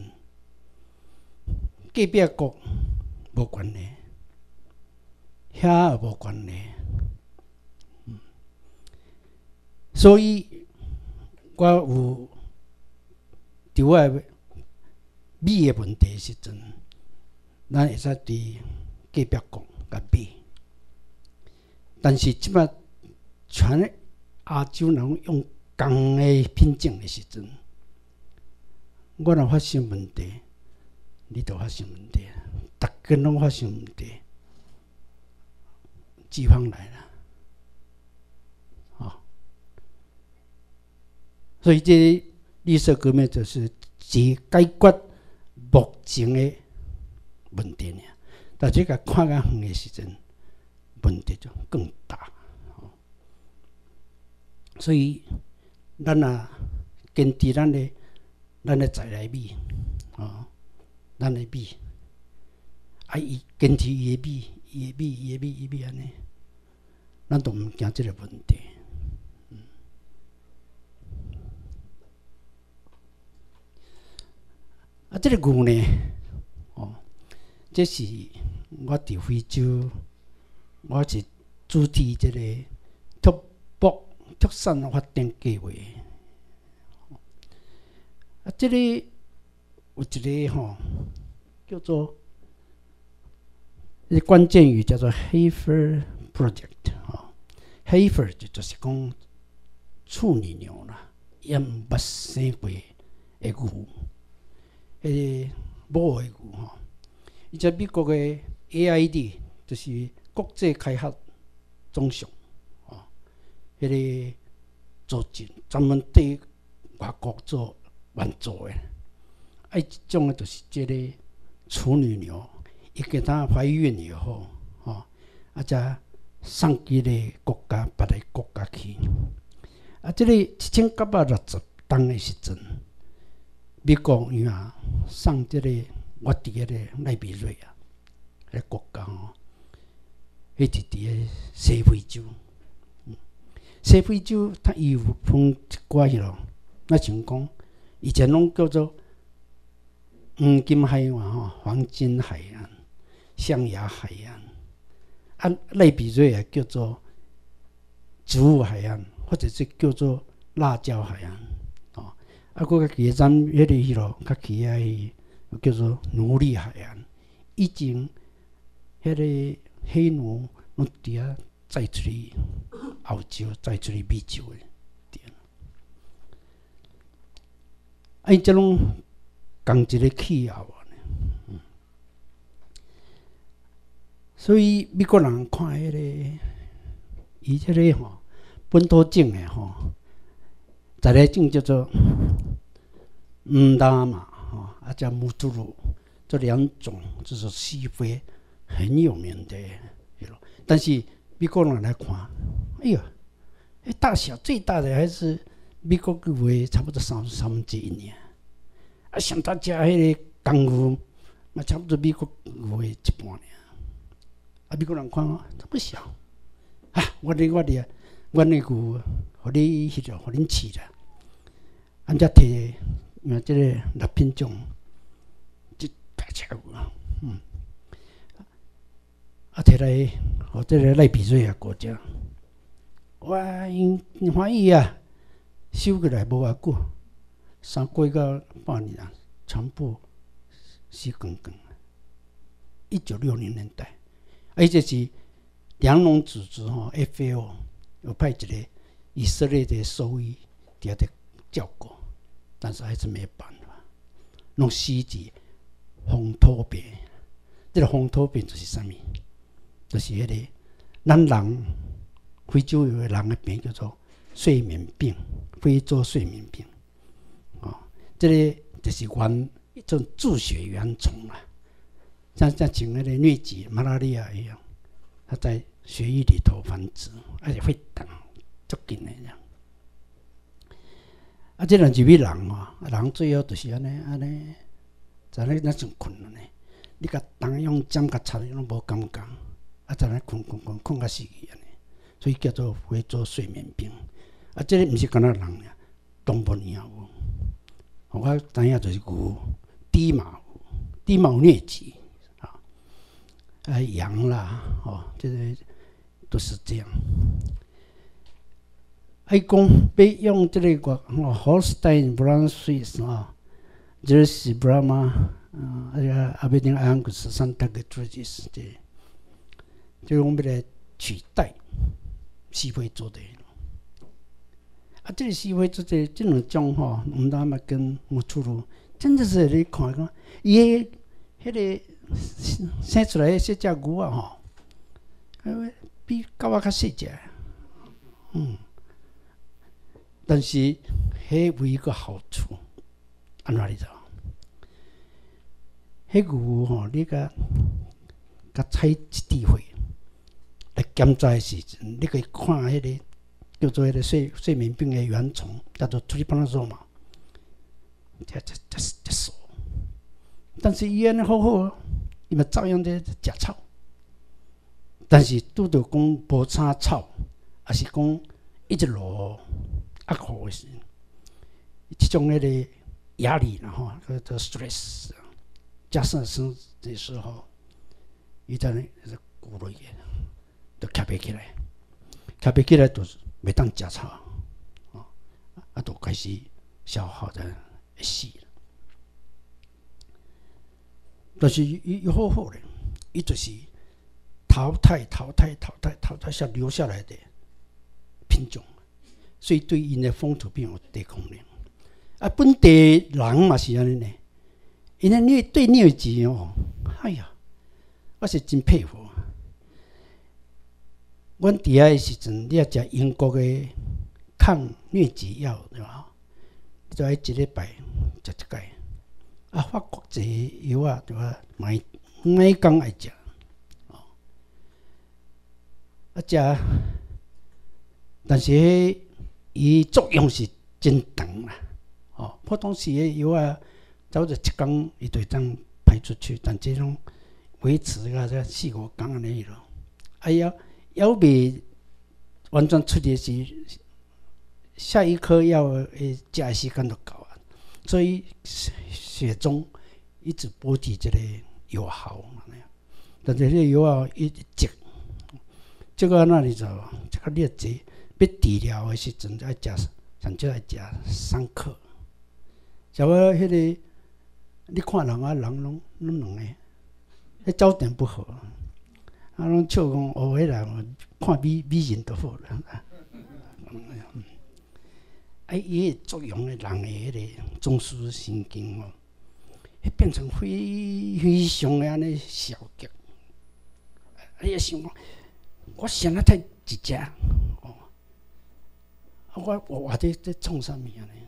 隔壁国无关系。遐也无关系，嗯，所以我有猪仔米的问题时阵，咱会使伫隔壁国甲买。但是即摆全亚洲人用同的品种的时阵，我若发生问题，你就发生问题，逐个拢发生问题。脂肪来了，哦，所以这绿色革命就是只解决目前的问题呢。但这个看较远的时阵，问题就更大。哦，所以咱啊坚持咱的咱的在来米，哦，咱的米，啊伊坚持伊的米。伊的米，伊的米，伊米安尼，咱都毋惊即个问题。嗯，啊，即、这个牛呢，哦，这是我伫非洲，我是主持即个拓北拓散发展计划。啊，即、这个有一个吼，叫做。关键语叫做 Heifer Project 啊 ，Heifer 就就是讲处女牛啦，也毋捌生过的牛，迄个母的牛吼。伊在美国的 A I D 就是国际开发总署哦，迄个组织专门对外国做援助的。啊，即种的就是即个处女牛。伊给她怀孕以后，哦，啊，才送去个国家，别个国家去。啊，这个一千九百六十当的时阵，美国伊啊送这个我伫迄个赖比瑞啊，迄个国家哦，迄是伫个西非洲。嗯，西非洲它伊有分一寡迄咯，那像讲以前拢叫做黄金海岸吼，黄金海岸。象牙海岸，啊，赖比瑞也叫做植物海岸，或者是叫做辣椒海岸，哦，啊，佮较其咱迄个迄落，较其他叫做奴隶海岸，以前迄个黑奴拢伫遐载出去欧洲，载出去美洲的，对。啊，伊即种共一个气候。所以美国人看迄、那个，伊即个吼本土种的吼，在来种叫做唔达嘛，吼，啊叫木杜鲁，这两种就是西非很有名的，但是美国人来看，哎呀，那大小最大的还是美国牛差不多三三分之一呢，啊，上大只迄个公牛，嘛差不多美国牛的一半呢。啊！美国人看这么小啊！我的我的，我那牛互你迄个互恁饲啦。按则摕，因为即个六品种，即大只有啊，嗯，啊摕来互即个赖比瑞啊国家，哇，因欢喜啊，收过来无偌久，三过到半年啊，全部死光光。一九六零年代，啊，这是粮农组织吼 F A O 有派一个以色列的兽医伫遐照顾，但是还是没办法，拢死伫风土病。这个风土病就是啥物？就是迄、那个咱人非洲有个人的病叫做睡眠病，非洲睡眠病。哦，这个就是原一种助血原虫啊。像像像那个疟疾、马拉利亚一样，它在血液里头繁殖，而且会长足紧的这样。啊，这人入去人哦，人最后就是安尼安尼，在那那种困呢，你甲当用针甲插，拢无感觉，啊，在那困困困困到死去安尼，所以叫做非洲睡眠病。啊，这个不是干那人呀，动物也有。我知影就是牛、猪嘛有，猪嘛有疟疾。啊，羊啦，哦，这个都是这样。伊讲要用这个个哦 ，Holstein Brown Swiss 啊 ，Jersey Brahma 啊，啊个阿贝丁安格斯三大个 Traces 这，就用要来取代西非做的。啊，这个西非做的这两种吼，我们他们跟木出路，真的是你看讲，伊迄个。生出来的这只牛啊，吼，比狗仔较细只，嗯，但是迄有一个好处，安怎你知？迄牛吼，你甲甲采一滴血来检查的时阵，你可以看迄个叫做迄个睡睡眠病的原虫，叫做 Trypanosoma， 这这这这少，但是伊安尼好好。伊嘛照样在食草，但是拄着讲无差草，还是讲一直落压雨的时，这种那个压力然后叫做 stress， 加上生的时候，伊在那是骨落去，就卡不起来，卡不起来就是袂当食草，啊，啊，就开始消耗的会死。但是伊伊好好咧，伊就是淘汰、淘汰、淘汰、淘汰下留下来的品种，所以对因的风土病有抵抗力。啊，本地人嘛是安尼呢，因为你对疟疾哦，哎呀，我是真佩服。阮伫遐的时阵，你要食英国的抗疟疾药，对吧？你就爱一礼拜食一摆。啊，法国这药啊，对吧？每每工爱食，哦，啊食，但是伊作用是真长啦，哦，普通时的药啊，早就一工伊就当排出去，但这种维持个这四五工安尼咯，啊要要未完全出的是下一颗药诶，食的时间就到啊，所以。血中一直补给这个药效，但是这个药啊一直，这个那里做，这个你这要治疗的时阵要食，上少要食三克。像我迄个，你看人啊，人拢拢两个，迄焦点不好，啊，拢笑讲哦，迄人看美美人就好了。哎，伊作用的人的迄个中枢神经哦。会变成非非常的安尼消极，你也想讲，我先来睇一只，哦，我我我在在创啥物安尼？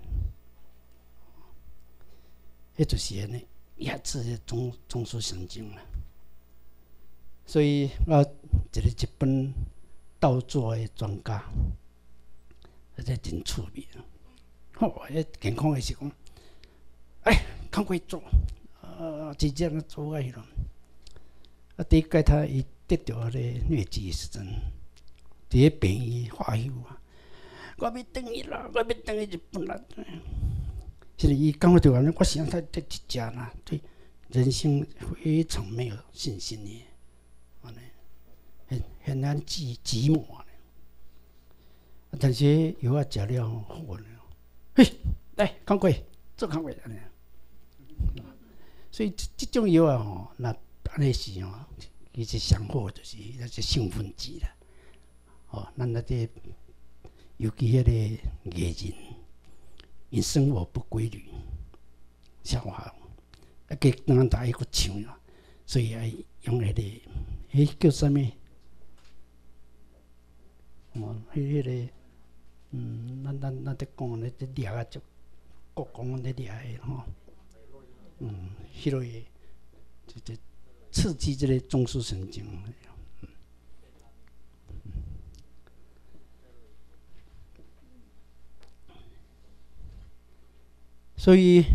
迄就是安尼压制中中枢神经啦。所以我一个日本稻作的专家，这真趣味。好，迄健康的是讲。哎，赶快做，呃，真正做个迄种。啊，第一届他伊得着迄个疟疾的时阵，伫个病院化休啊， 我要转去啦，我要转去日本啦。现在伊讲我就安尼，我想他这一家啦，对人生非常没有信心的，安尼很很难寂寂寞呢。但是药啊食了好呢，嘿，来赶快做赶快安尼。所以这种药啊吼，那安尼是吼，其实上好就是那是兴奋剂啦。哦，咱那啲尤其迄个艺人，因生活不规律，消化，啊，给咱大家个唱啊，所以爱用迄、那个，迄叫啥物？哦，迄、那个，嗯，咱咱咱在讲咧，在掠啊，就国公在掠诶吼，嗯，迄、那个，就就刺激这个中枢神经。所以，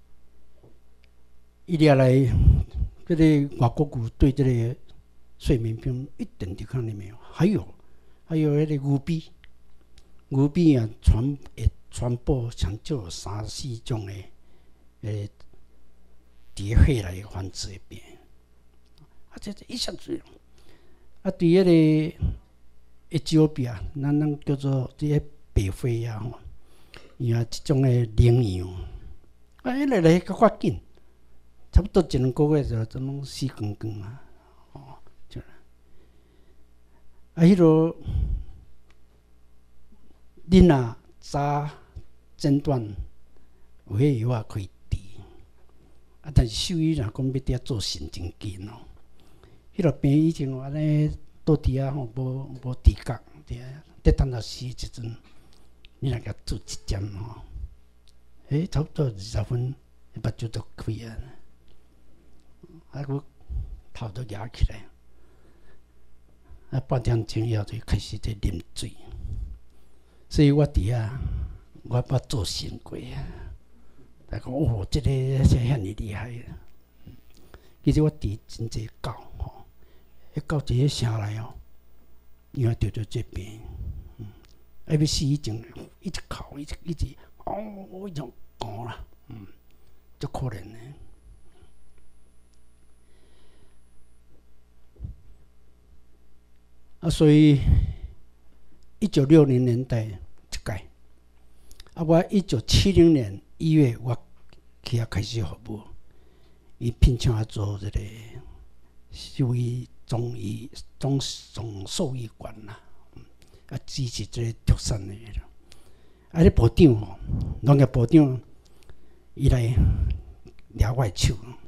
伊掠来，这个外国股对这个睡眠病一点抵抗力没有。还有，还有迄个牛逼，牛逼啊，传会传播像就有三四种诶，诶，伫血内繁殖诶病。啊，这这一下子，啊，对迄个埃及欧比亚，咱咱叫做这些北非啊吼，伊啊这种诶领养。啊，迄个来较较紧，差不多一两个月就怎拢死光光啊！哦，就啊，迄落恁若早诊断有迄药啊可以治，啊，但是兽医若讲要伫遐做神经紧哦，迄落病已经安尼倒伫遐吼，无无知觉，伫遐得等到死时阵，你若甲做一针吼。诶，差不多二十分，目睭就开啊！啊，我头都压起来，啊，半点钟以后就开始在啉水。所以我伫遐，我捌做神过啊！来讲哦，这个这遐尼厉害啊！其实我伫真济狗吼，迄狗一个城内哦，因为得着这病，嗯，啊要死以前一直哭，一直一直。哦，我就讲啦，嗯，足可怜的。啊，所以一九六零年代一届，啊，我一九七零年一月我去遐开始服务，伊聘请我做这个兽医、中医、总总兽医官啦，啊，支持这个畜产的。啊！迄部长吼，农业部长，伊来抓我手，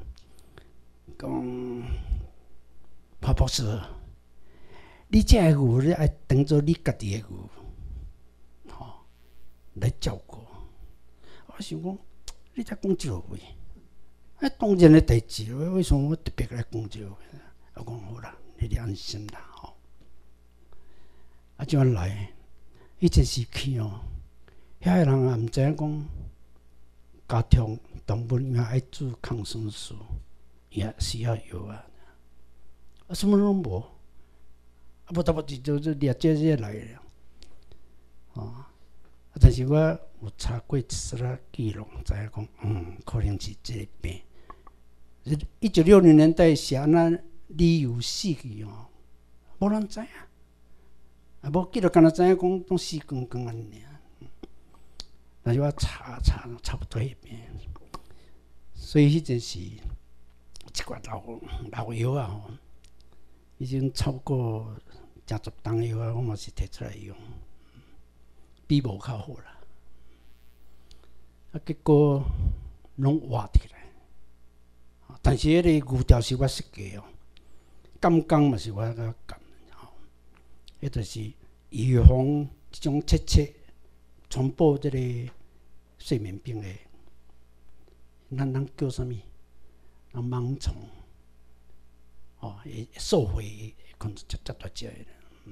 讲潘博士，你这个牛，你爱当做你家己的牛，吼、哦，来照顾。我想讲，你才讲这话，啊，当然的代志，为什么我特别来讲这话？我讲好啦，你哋安心啦，吼、哦。啊，怎样来？伊真是去哦。遐个人也毋知影讲，家庭动物园爱煮抗生素，也需要药啊，啊，什么拢无，啊，无得无就就就掠这这来了，哦，但是我有查过一丝仔记录，知影讲，嗯，可能是这个病。一九六零年代是安那理由死去哦，无人知影，啊，无记录敢若知影讲拢死光光安尼。但是我查查差不多迄边，所以迄阵是一寡老老药啊吼，已经超过成十担药啊，我嘛是摕出来用，比无较好啦。啊，结果拢活起来，但是迄个牛条是我设计哦，监工嘛是我个监，吼，迄就是预防即种切切。传播这个睡眠病的，咱咱叫啥物？那盲从，哦，会受回可能接接大只的，嗯，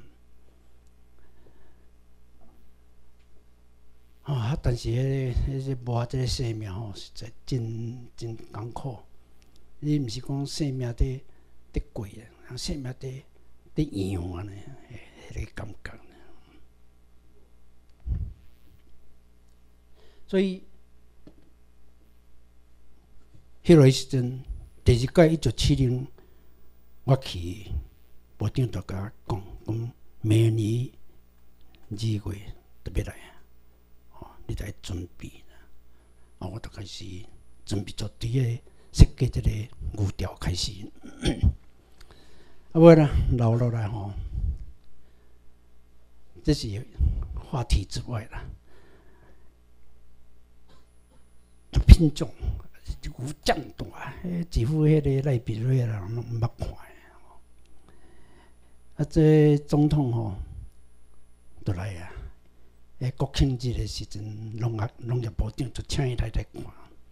啊，但是迄迄个活这个生命吼，实在真真艰苦。你毋是讲生命伫伫过啊，生命伫伫养安尼，迄个感觉。 所以，迄个时阵，第二届一九七零，我去部长就甲我讲，讲明年二月特别来，哦，你得准备。啊，我就开始准备做对个设计这个牛调开始。啊，尾啦，留落来吼，这是话题之外啦。品种牛这么大，几乎迄个赖比瑞人拢毋捌看的。啊，这总统吼，就来啊！诶，国庆日的时阵，农业农业部长就请伊来来看。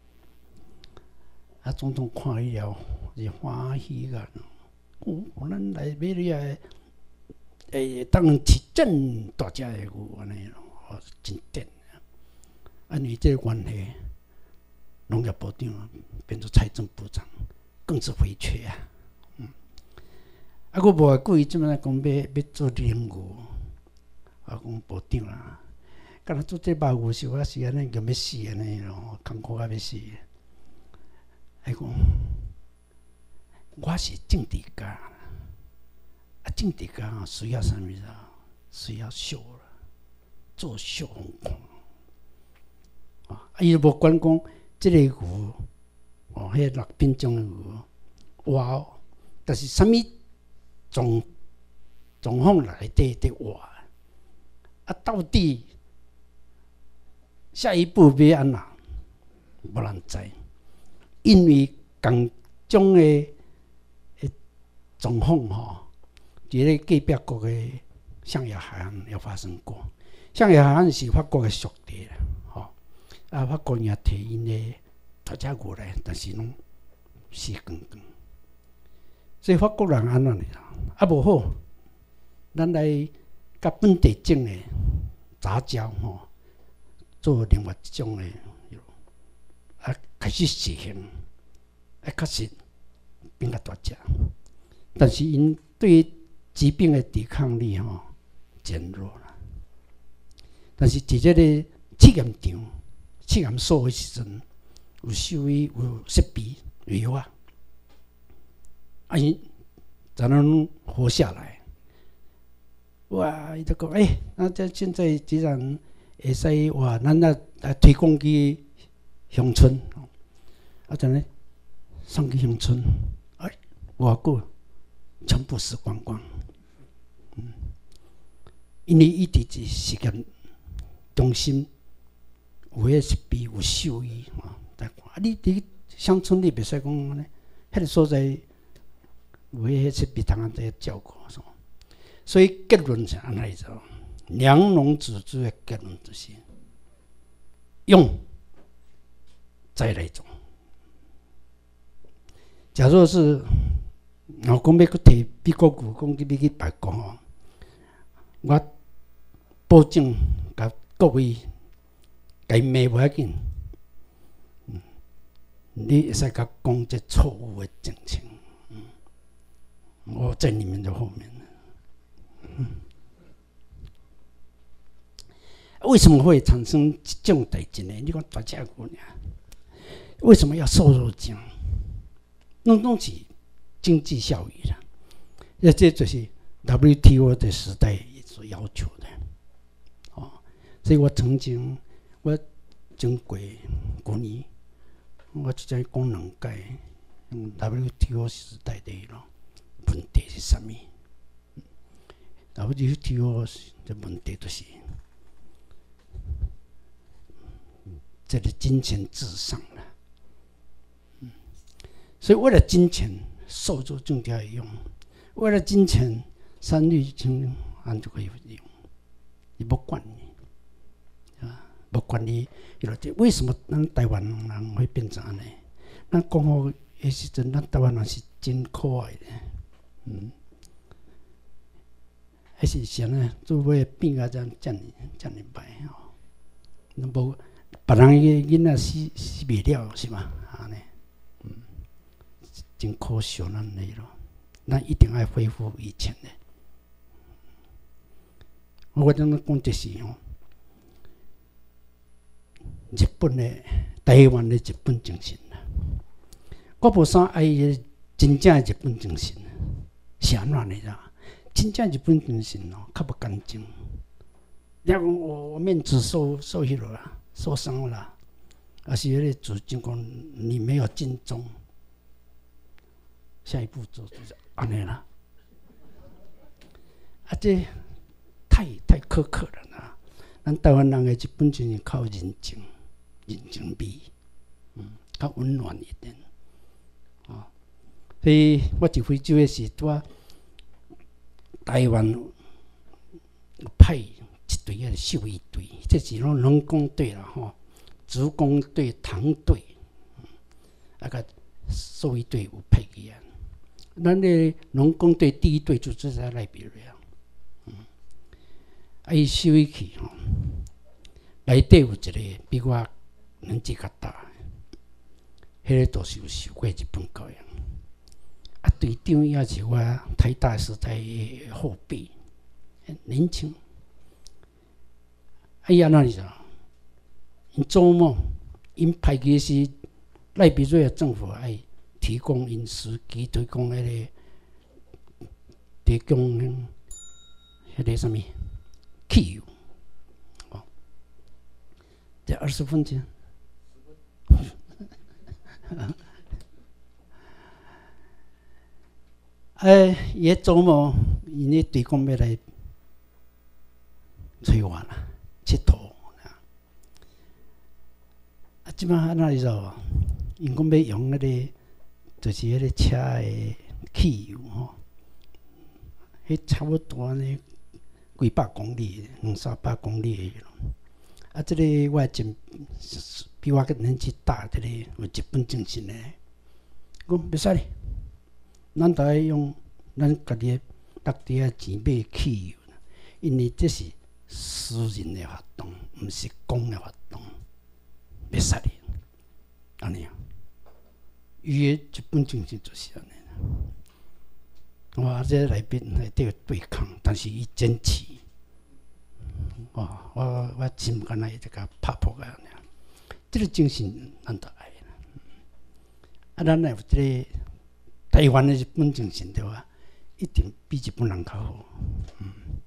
啊，总统看伊了是欢喜个，哦，咱来买你个诶，当饲真大只的牛安尼咯，哦，真甜。啊，你这关系，农业部长变做财政部长，更是回缺啊。嗯，啊，我无故意即摆讲要要做零牛，啊，讲部长啦。敢若做这肉牛是我是安尼，强要死安尼咯，艰苦啊要死。还讲，我是政治家，啊，政治家需要啥物事啊？需要秀啦，做秀互看。啊，伊无管讲即个牛，哦，迄六品种的牛，哇，但是啥物状状况内底伫活，啊，到底？下一步要安怎？无人知，因为共种的状况吼，伫咧隔壁国的象牙海岸也发生过。象牙海岸是法国的属地啦，吼啊，法国也摕因的大只牛来，但是拢死光光。所以法国人安怎哩啦？啊，无好，咱来甲本地种的杂交吼。做另外一种的，啊，开始实行，啊，确实变较大只，但是因对疾病的抵抗力吼减弱了。但是伫这个试验场、试验所的时阵，有兽医、有设备、有药啊，啊，因才能活下来。哇！伊就讲，哎、欸，那这现在既然会使哇，咱啊啊推广去乡村，啊，怎呢？送去乡村，哎，偌久全部死光光。嗯，因为伊伫一实验中心有迄设备有兽医啊，在看啊，你伫乡村你袂使讲呢，迄个所在有迄设备通啊在照顾，所以结论是安尼做。良农组织的结论就是用再来种。假如是我讲要去摕美国牛，讲去要去白宫哦，我保证甲各位甲伊骂袂要紧，嗯，你会使甲讲这错误的政策，嗯，我在你们的后面，嗯。为什么会产生这种代志呢？你讲大只牛呢？为什么要瘦肉精？那拢是经济效益啦。那这就是 W T O 的时代所要求的。哦，所以我曾经我经过去年，我只在讲两届 W T O 时代的咯问题是啥物 ？W T O 的问题就是。这个金钱至上了，嗯，所以为了金钱，受助种调也用；为了金钱，三氯氰胺就可以用。你不管你，啊，不管你，为什么咱台湾人会变成安尼？咱讲好的时阵，咱台湾人是真可爱的，嗯，还是啥呢？做尾变啊，这样这样这样歹哦，那无。别人个囡仔死死袂了是嘛？安尼，嗯，真可惜咱嘞咯。咱一定要恢复以前的。我怎么讲就是哦， 日本的台湾的日本精神啦。我无啥爱真正的日本精神，是安怎的啦？真正日本精神哦，较无干净。你讲我我面子受受迄落啦，受伤了，而是迄个主就讲你没有尽忠，下一步做就是安尼啦。啊，这太太苛刻了啦！咱台湾人的日本精神靠人情，人情味，嗯，较温暖一点。啊，所以我一非洲的时在台湾派一队个兽医队，这是拢农工队啦吼，竹工队、糖队，啊个兽医队有派去啊。咱的农工队第一队就是在赖比瑞亚，嗯，啊伊兽医去吼，内底有一个比我年纪较大。迄个都是有受过日本教育，啊，队长也是我台大时代的后辈，年轻。哎呀，那里啥？因做梦，因派去是赖比瑞亚政府爱提供因司机提供迄个提供迄个什么汽油，哦，这二十分钟。哎，伊周末因咧队工要来找我啦，佚佗。啊，即摆安怎知道？因讲要用迄个，就是迄个车的汽油吼，迄差不多呢几百公里，两三百公里的。啊，即个我真比我个年纪大，即个有日本精神的。讲袂使哩，咱著爱用咱家己落地的钱买汽油，因为这是私人的活动，毋是公的活动，袂使哩。安尼啊，伊的日本精神就是安尼。我这内边内底有对抗，但是伊坚持。哦，我我真不敢来这个拍破个，这个精神咱都爱啦。啊，咱有这个台湾的日本精神对吧？一定比日本人较好。嗯。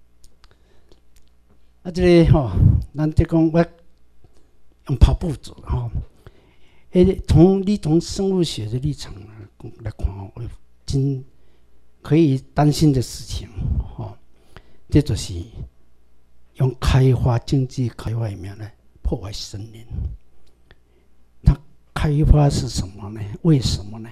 啊，这个吼、哦，咱这讲我用跑步做吼，迄、哦、从你从生物学的立场来看，我真可以担心的事情，吼、哦，这就是。用开发经济开发里面来破坏森林，它开发是什么呢？为什么呢？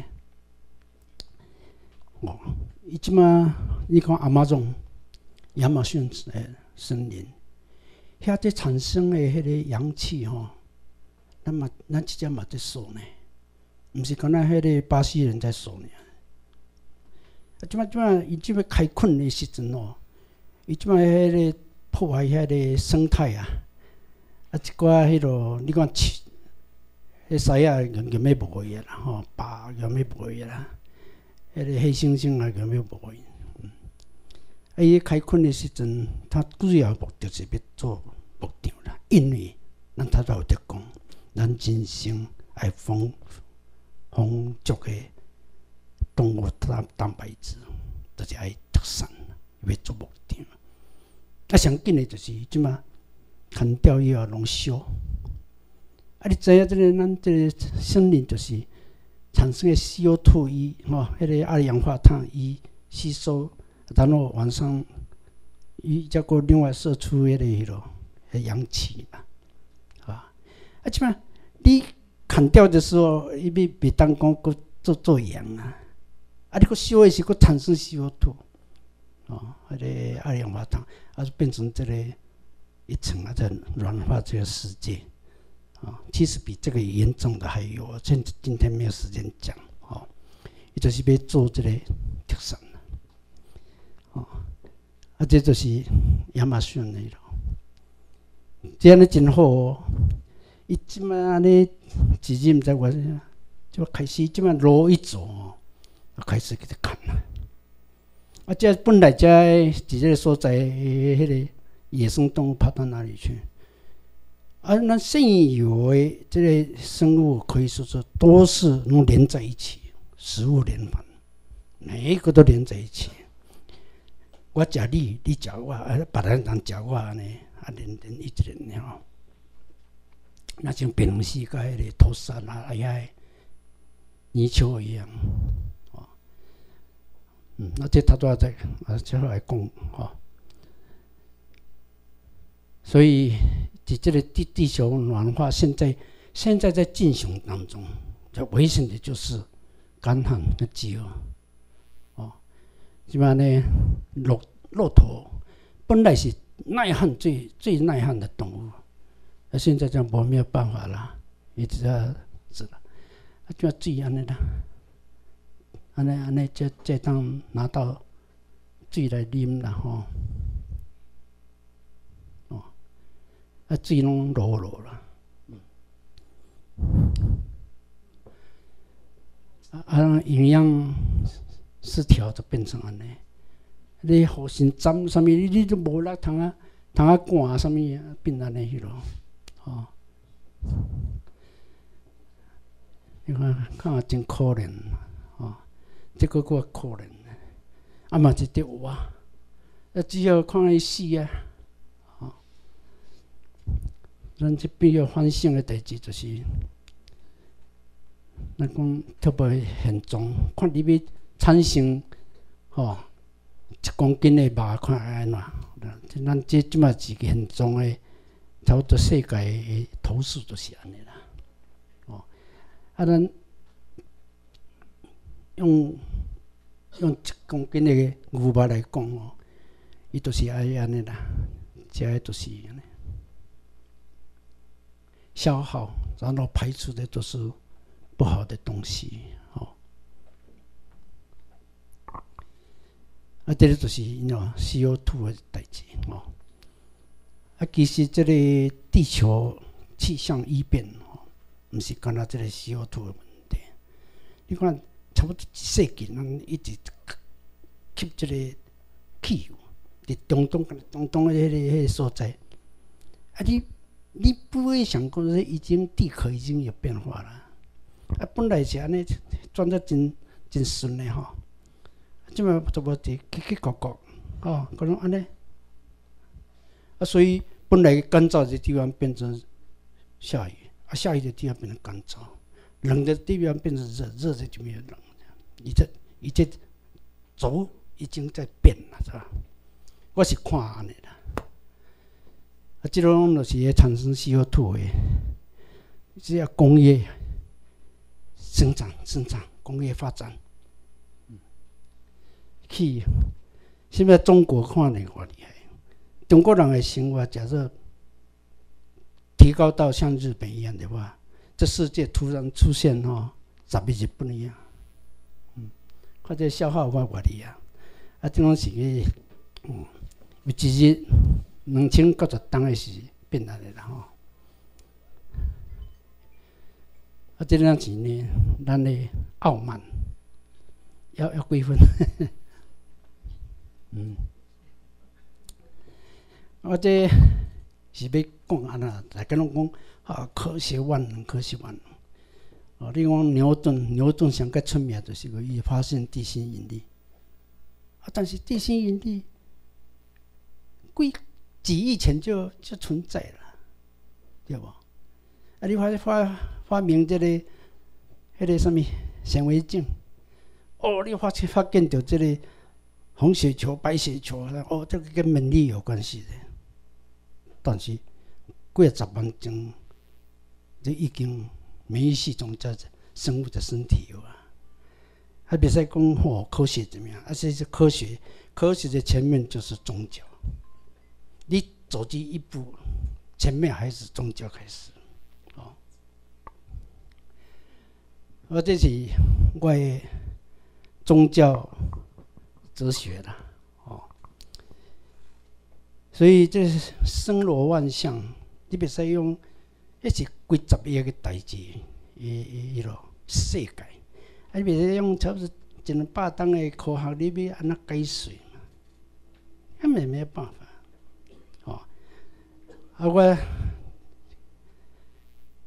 哦，伊即马你看亚马逊亚马逊诶森林，遐在产生的迄个氧气吼，咱嘛咱即只嘛在数呢，毋是敢若迄个巴西人在数呢。啊，即马即马伊即马开垦的时阵哦，伊即马迄个。破坏遐个生态啊！啊，一寡迄落你看，迄狮仔用用要无伊啦，吼，豹用要无伊啦，迄个黑猩猩啊用要无伊。嗯，啊，伊开垦的时阵，他主要目的是要做牧场啦，因为咱头头有得讲，咱人生爱丰丰足的动物蛋蛋白质，就是爱特产，要做牧场。啊，上紧的就是即马砍掉以后拢烧。啊，你知影即个咱即个森林就是产生的 C O 二 伊吼，迄个二氧化碳伊吸收，然后晚上伊再过另外射出迄个迄落迄氧气嘛，啊，啊即马你砍掉的时候，伊要别当讲搁做做氧啊，啊你搁烧的时候搁产生 C O 二。哦，迄、那个二氧化碳，啊，变成这个一层啊，在软化这个世界，啊、哦，其实比这个严重的还有，现今天没有时间讲，哦，伊就是要做这个特产，哦，啊，这就是亚马逊的咯，这样的真好哦，伊即摆安尼，自己毋知我，就开始即摆路一走哦，开始给他砍了。啊，这本来在一个所在，迄个野生动物跑到哪里去？ 而那现有的这个生物可以说是都是能连在一起，食物连环，每一个都连在一起。我吃你，你吃我，啊，别人人吃我安尼，啊，连连一连吼。那像平衡世界迄个土山啊，哎呀，泥鳅一样，哦，嗯，那这他都要在啊，接下来讲哦。所以，在这个地地球暖化，现在现在在进行当中，最危险的就是干旱跟饥饿。哦，基本上呢，骆骆驼本来是耐旱最最耐旱的动物，那现在就没有办法了，一直要是了，啊，就要水安尼啦，安尼安尼才才当拿到水来啉啦吼。啊，水拢落落啦，啊啊，营养失调就变成安尼。你互神沾啥物，你你都无力通啊通啊赶啥物啊，变安尼去咯，哦。你看，看真可怜，哦，这个够可怜的，啊嘛是对我，啊，只要看伊死啊。咱这比较反省的代志，就是咱讲特别严重，看你要产生吼、哦、一公斤的肉，看安怎？咱这即嘛是严重的，差不多世界的头数就是安尼啦。哦，啊，咱用用一公斤的牛肉来讲哦，伊就是爱安尼啦，食的就是安尼。消耗，然后排出的都是不好的东西，哦。啊，这个就是喏 C O 二 的代志，哦。啊，其实这个地球气象异变，哦，不是干那这个 C O 二 的问题。你看，差不多一世纪，咱一直吸这个气候，伫中东、中东的迄个迄个所在，啊，你。你不会想过，说已经地壳已经有变化了，啊，本来是安尼转得真真顺的吼，即嘛怎么地起起角角，哦，可能安尼，啊，所以本来干燥的地方变成下雨，啊，下雨的地方变成干燥，冷的地方变成热，热的就没有冷，伊这伊这轴已经在变了，是吧？我是看安尼啦。啊，这种就是会产生 C O 二 的，只要工业生长、生长、工业发展，嗯，去现在中国看得偌厉害，中国人的生活假设提高到像日本一样的话，这世界突然出现哦，咋比日本一样？嗯，看这消耗法偌厉害，啊，这种是个，嗯，其实。两千九十当的是变来的啦吼，啊，这两钱呢，咱的傲慢要要几分？嗯，我这是要讲安那，大家拢讲啊，科学万能，科学万能。哦，你讲牛顿，牛顿上个出名就是个伊发现地心引力，啊，但是地心引力几几亿前就就存在了，对不？啊，你发发发明这个迄个什么显微镜，哦，你发现发现到这个红血球、白血球，哦，这个跟免疫力有关系的。但是几十万种，这已经免疫系统在生物的身体有啊。还别再讲哦，科学怎么样？而且是科学，科学的前面就是宗教。你走进一步，前面还是宗教开始，哦。我这是我的宗教哲学啦，哦。所以这生罗万象，你别使用，那是几十亿个代志，伊伊咯世界，啊，你别使用差不多一两百档的科学，你要安那解释嘛？根本没有办法。啊，我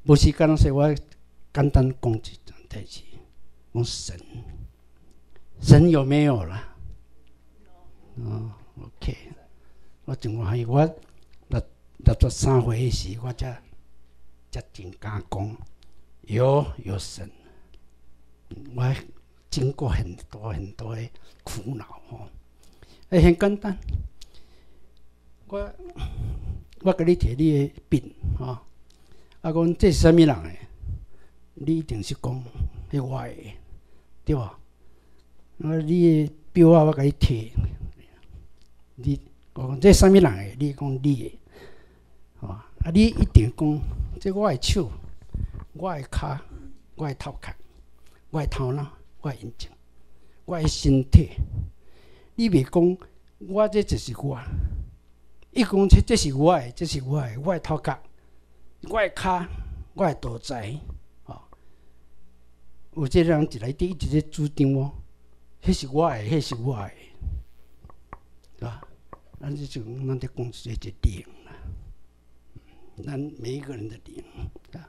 无时间，所以我简单讲一件代志，讲神，神有没有啦？哦 ，OK， 我情况係我六六十三歲時，我才才真敢講有有神。我經過很多很多的苦惱吼，誒很簡單，我我給你摕你的筆吼，啊講這是啥物人誒？你一定是講迄我的，對吧？啊你的表啊，我給你摕。你我講這啥物人誒？你講你誒，吼啊！你一定講這我誒手、我誒骹、我誒頭殼、我誒頭腦、我誒眼睛、我誒身體。你袂講我這就是我，伊講這這是我誒，這是我誒，我誒頭殼、我誒骹、我誒肚臍，吼。有這人一來底一直咧主張我，迄是我誒，迄是我誒。是吧？咱这就咱在讲这个灵啦，咱每一个人的灵啊。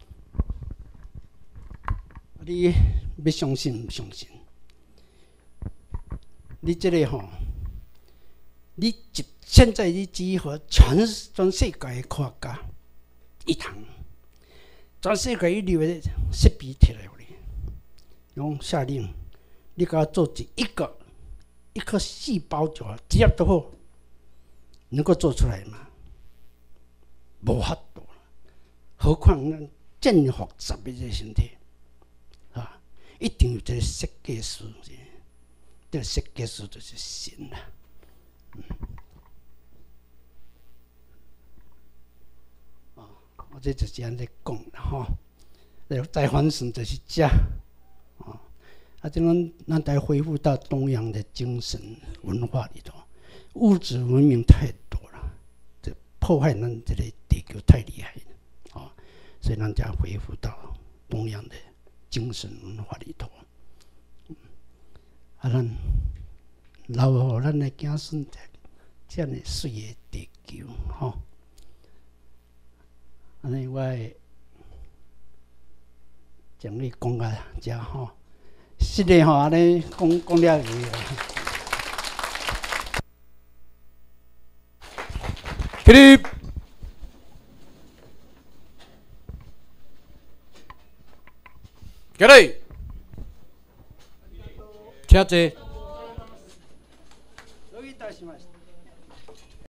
你要相信不相信？你这个吼，你一现在你集合全全世界的科学家一堂，全世界一流的设备摕来互你，用下令，你给我做一个。一颗细胞就好，只要都好，能够做出来吗？无法度，何况咱这么复杂的这个身体，啊，一定有这个设计师，这个设计师就是神啦。嗯，啊，我这就是安尼讲啦吼，再反省就是这，啊。啊，这种咱得恢复到东洋的精神文化里头，物质文明太多了，这破坏咱这个地球太厉害了，啊，所以咱才恢复到东洋的精神文化里头。啊，咱留互咱的子孙这样水的地球，吼。安尼我将你讲到这吼。是的吼，安尼讲讲了去。 起立，起立，请坐。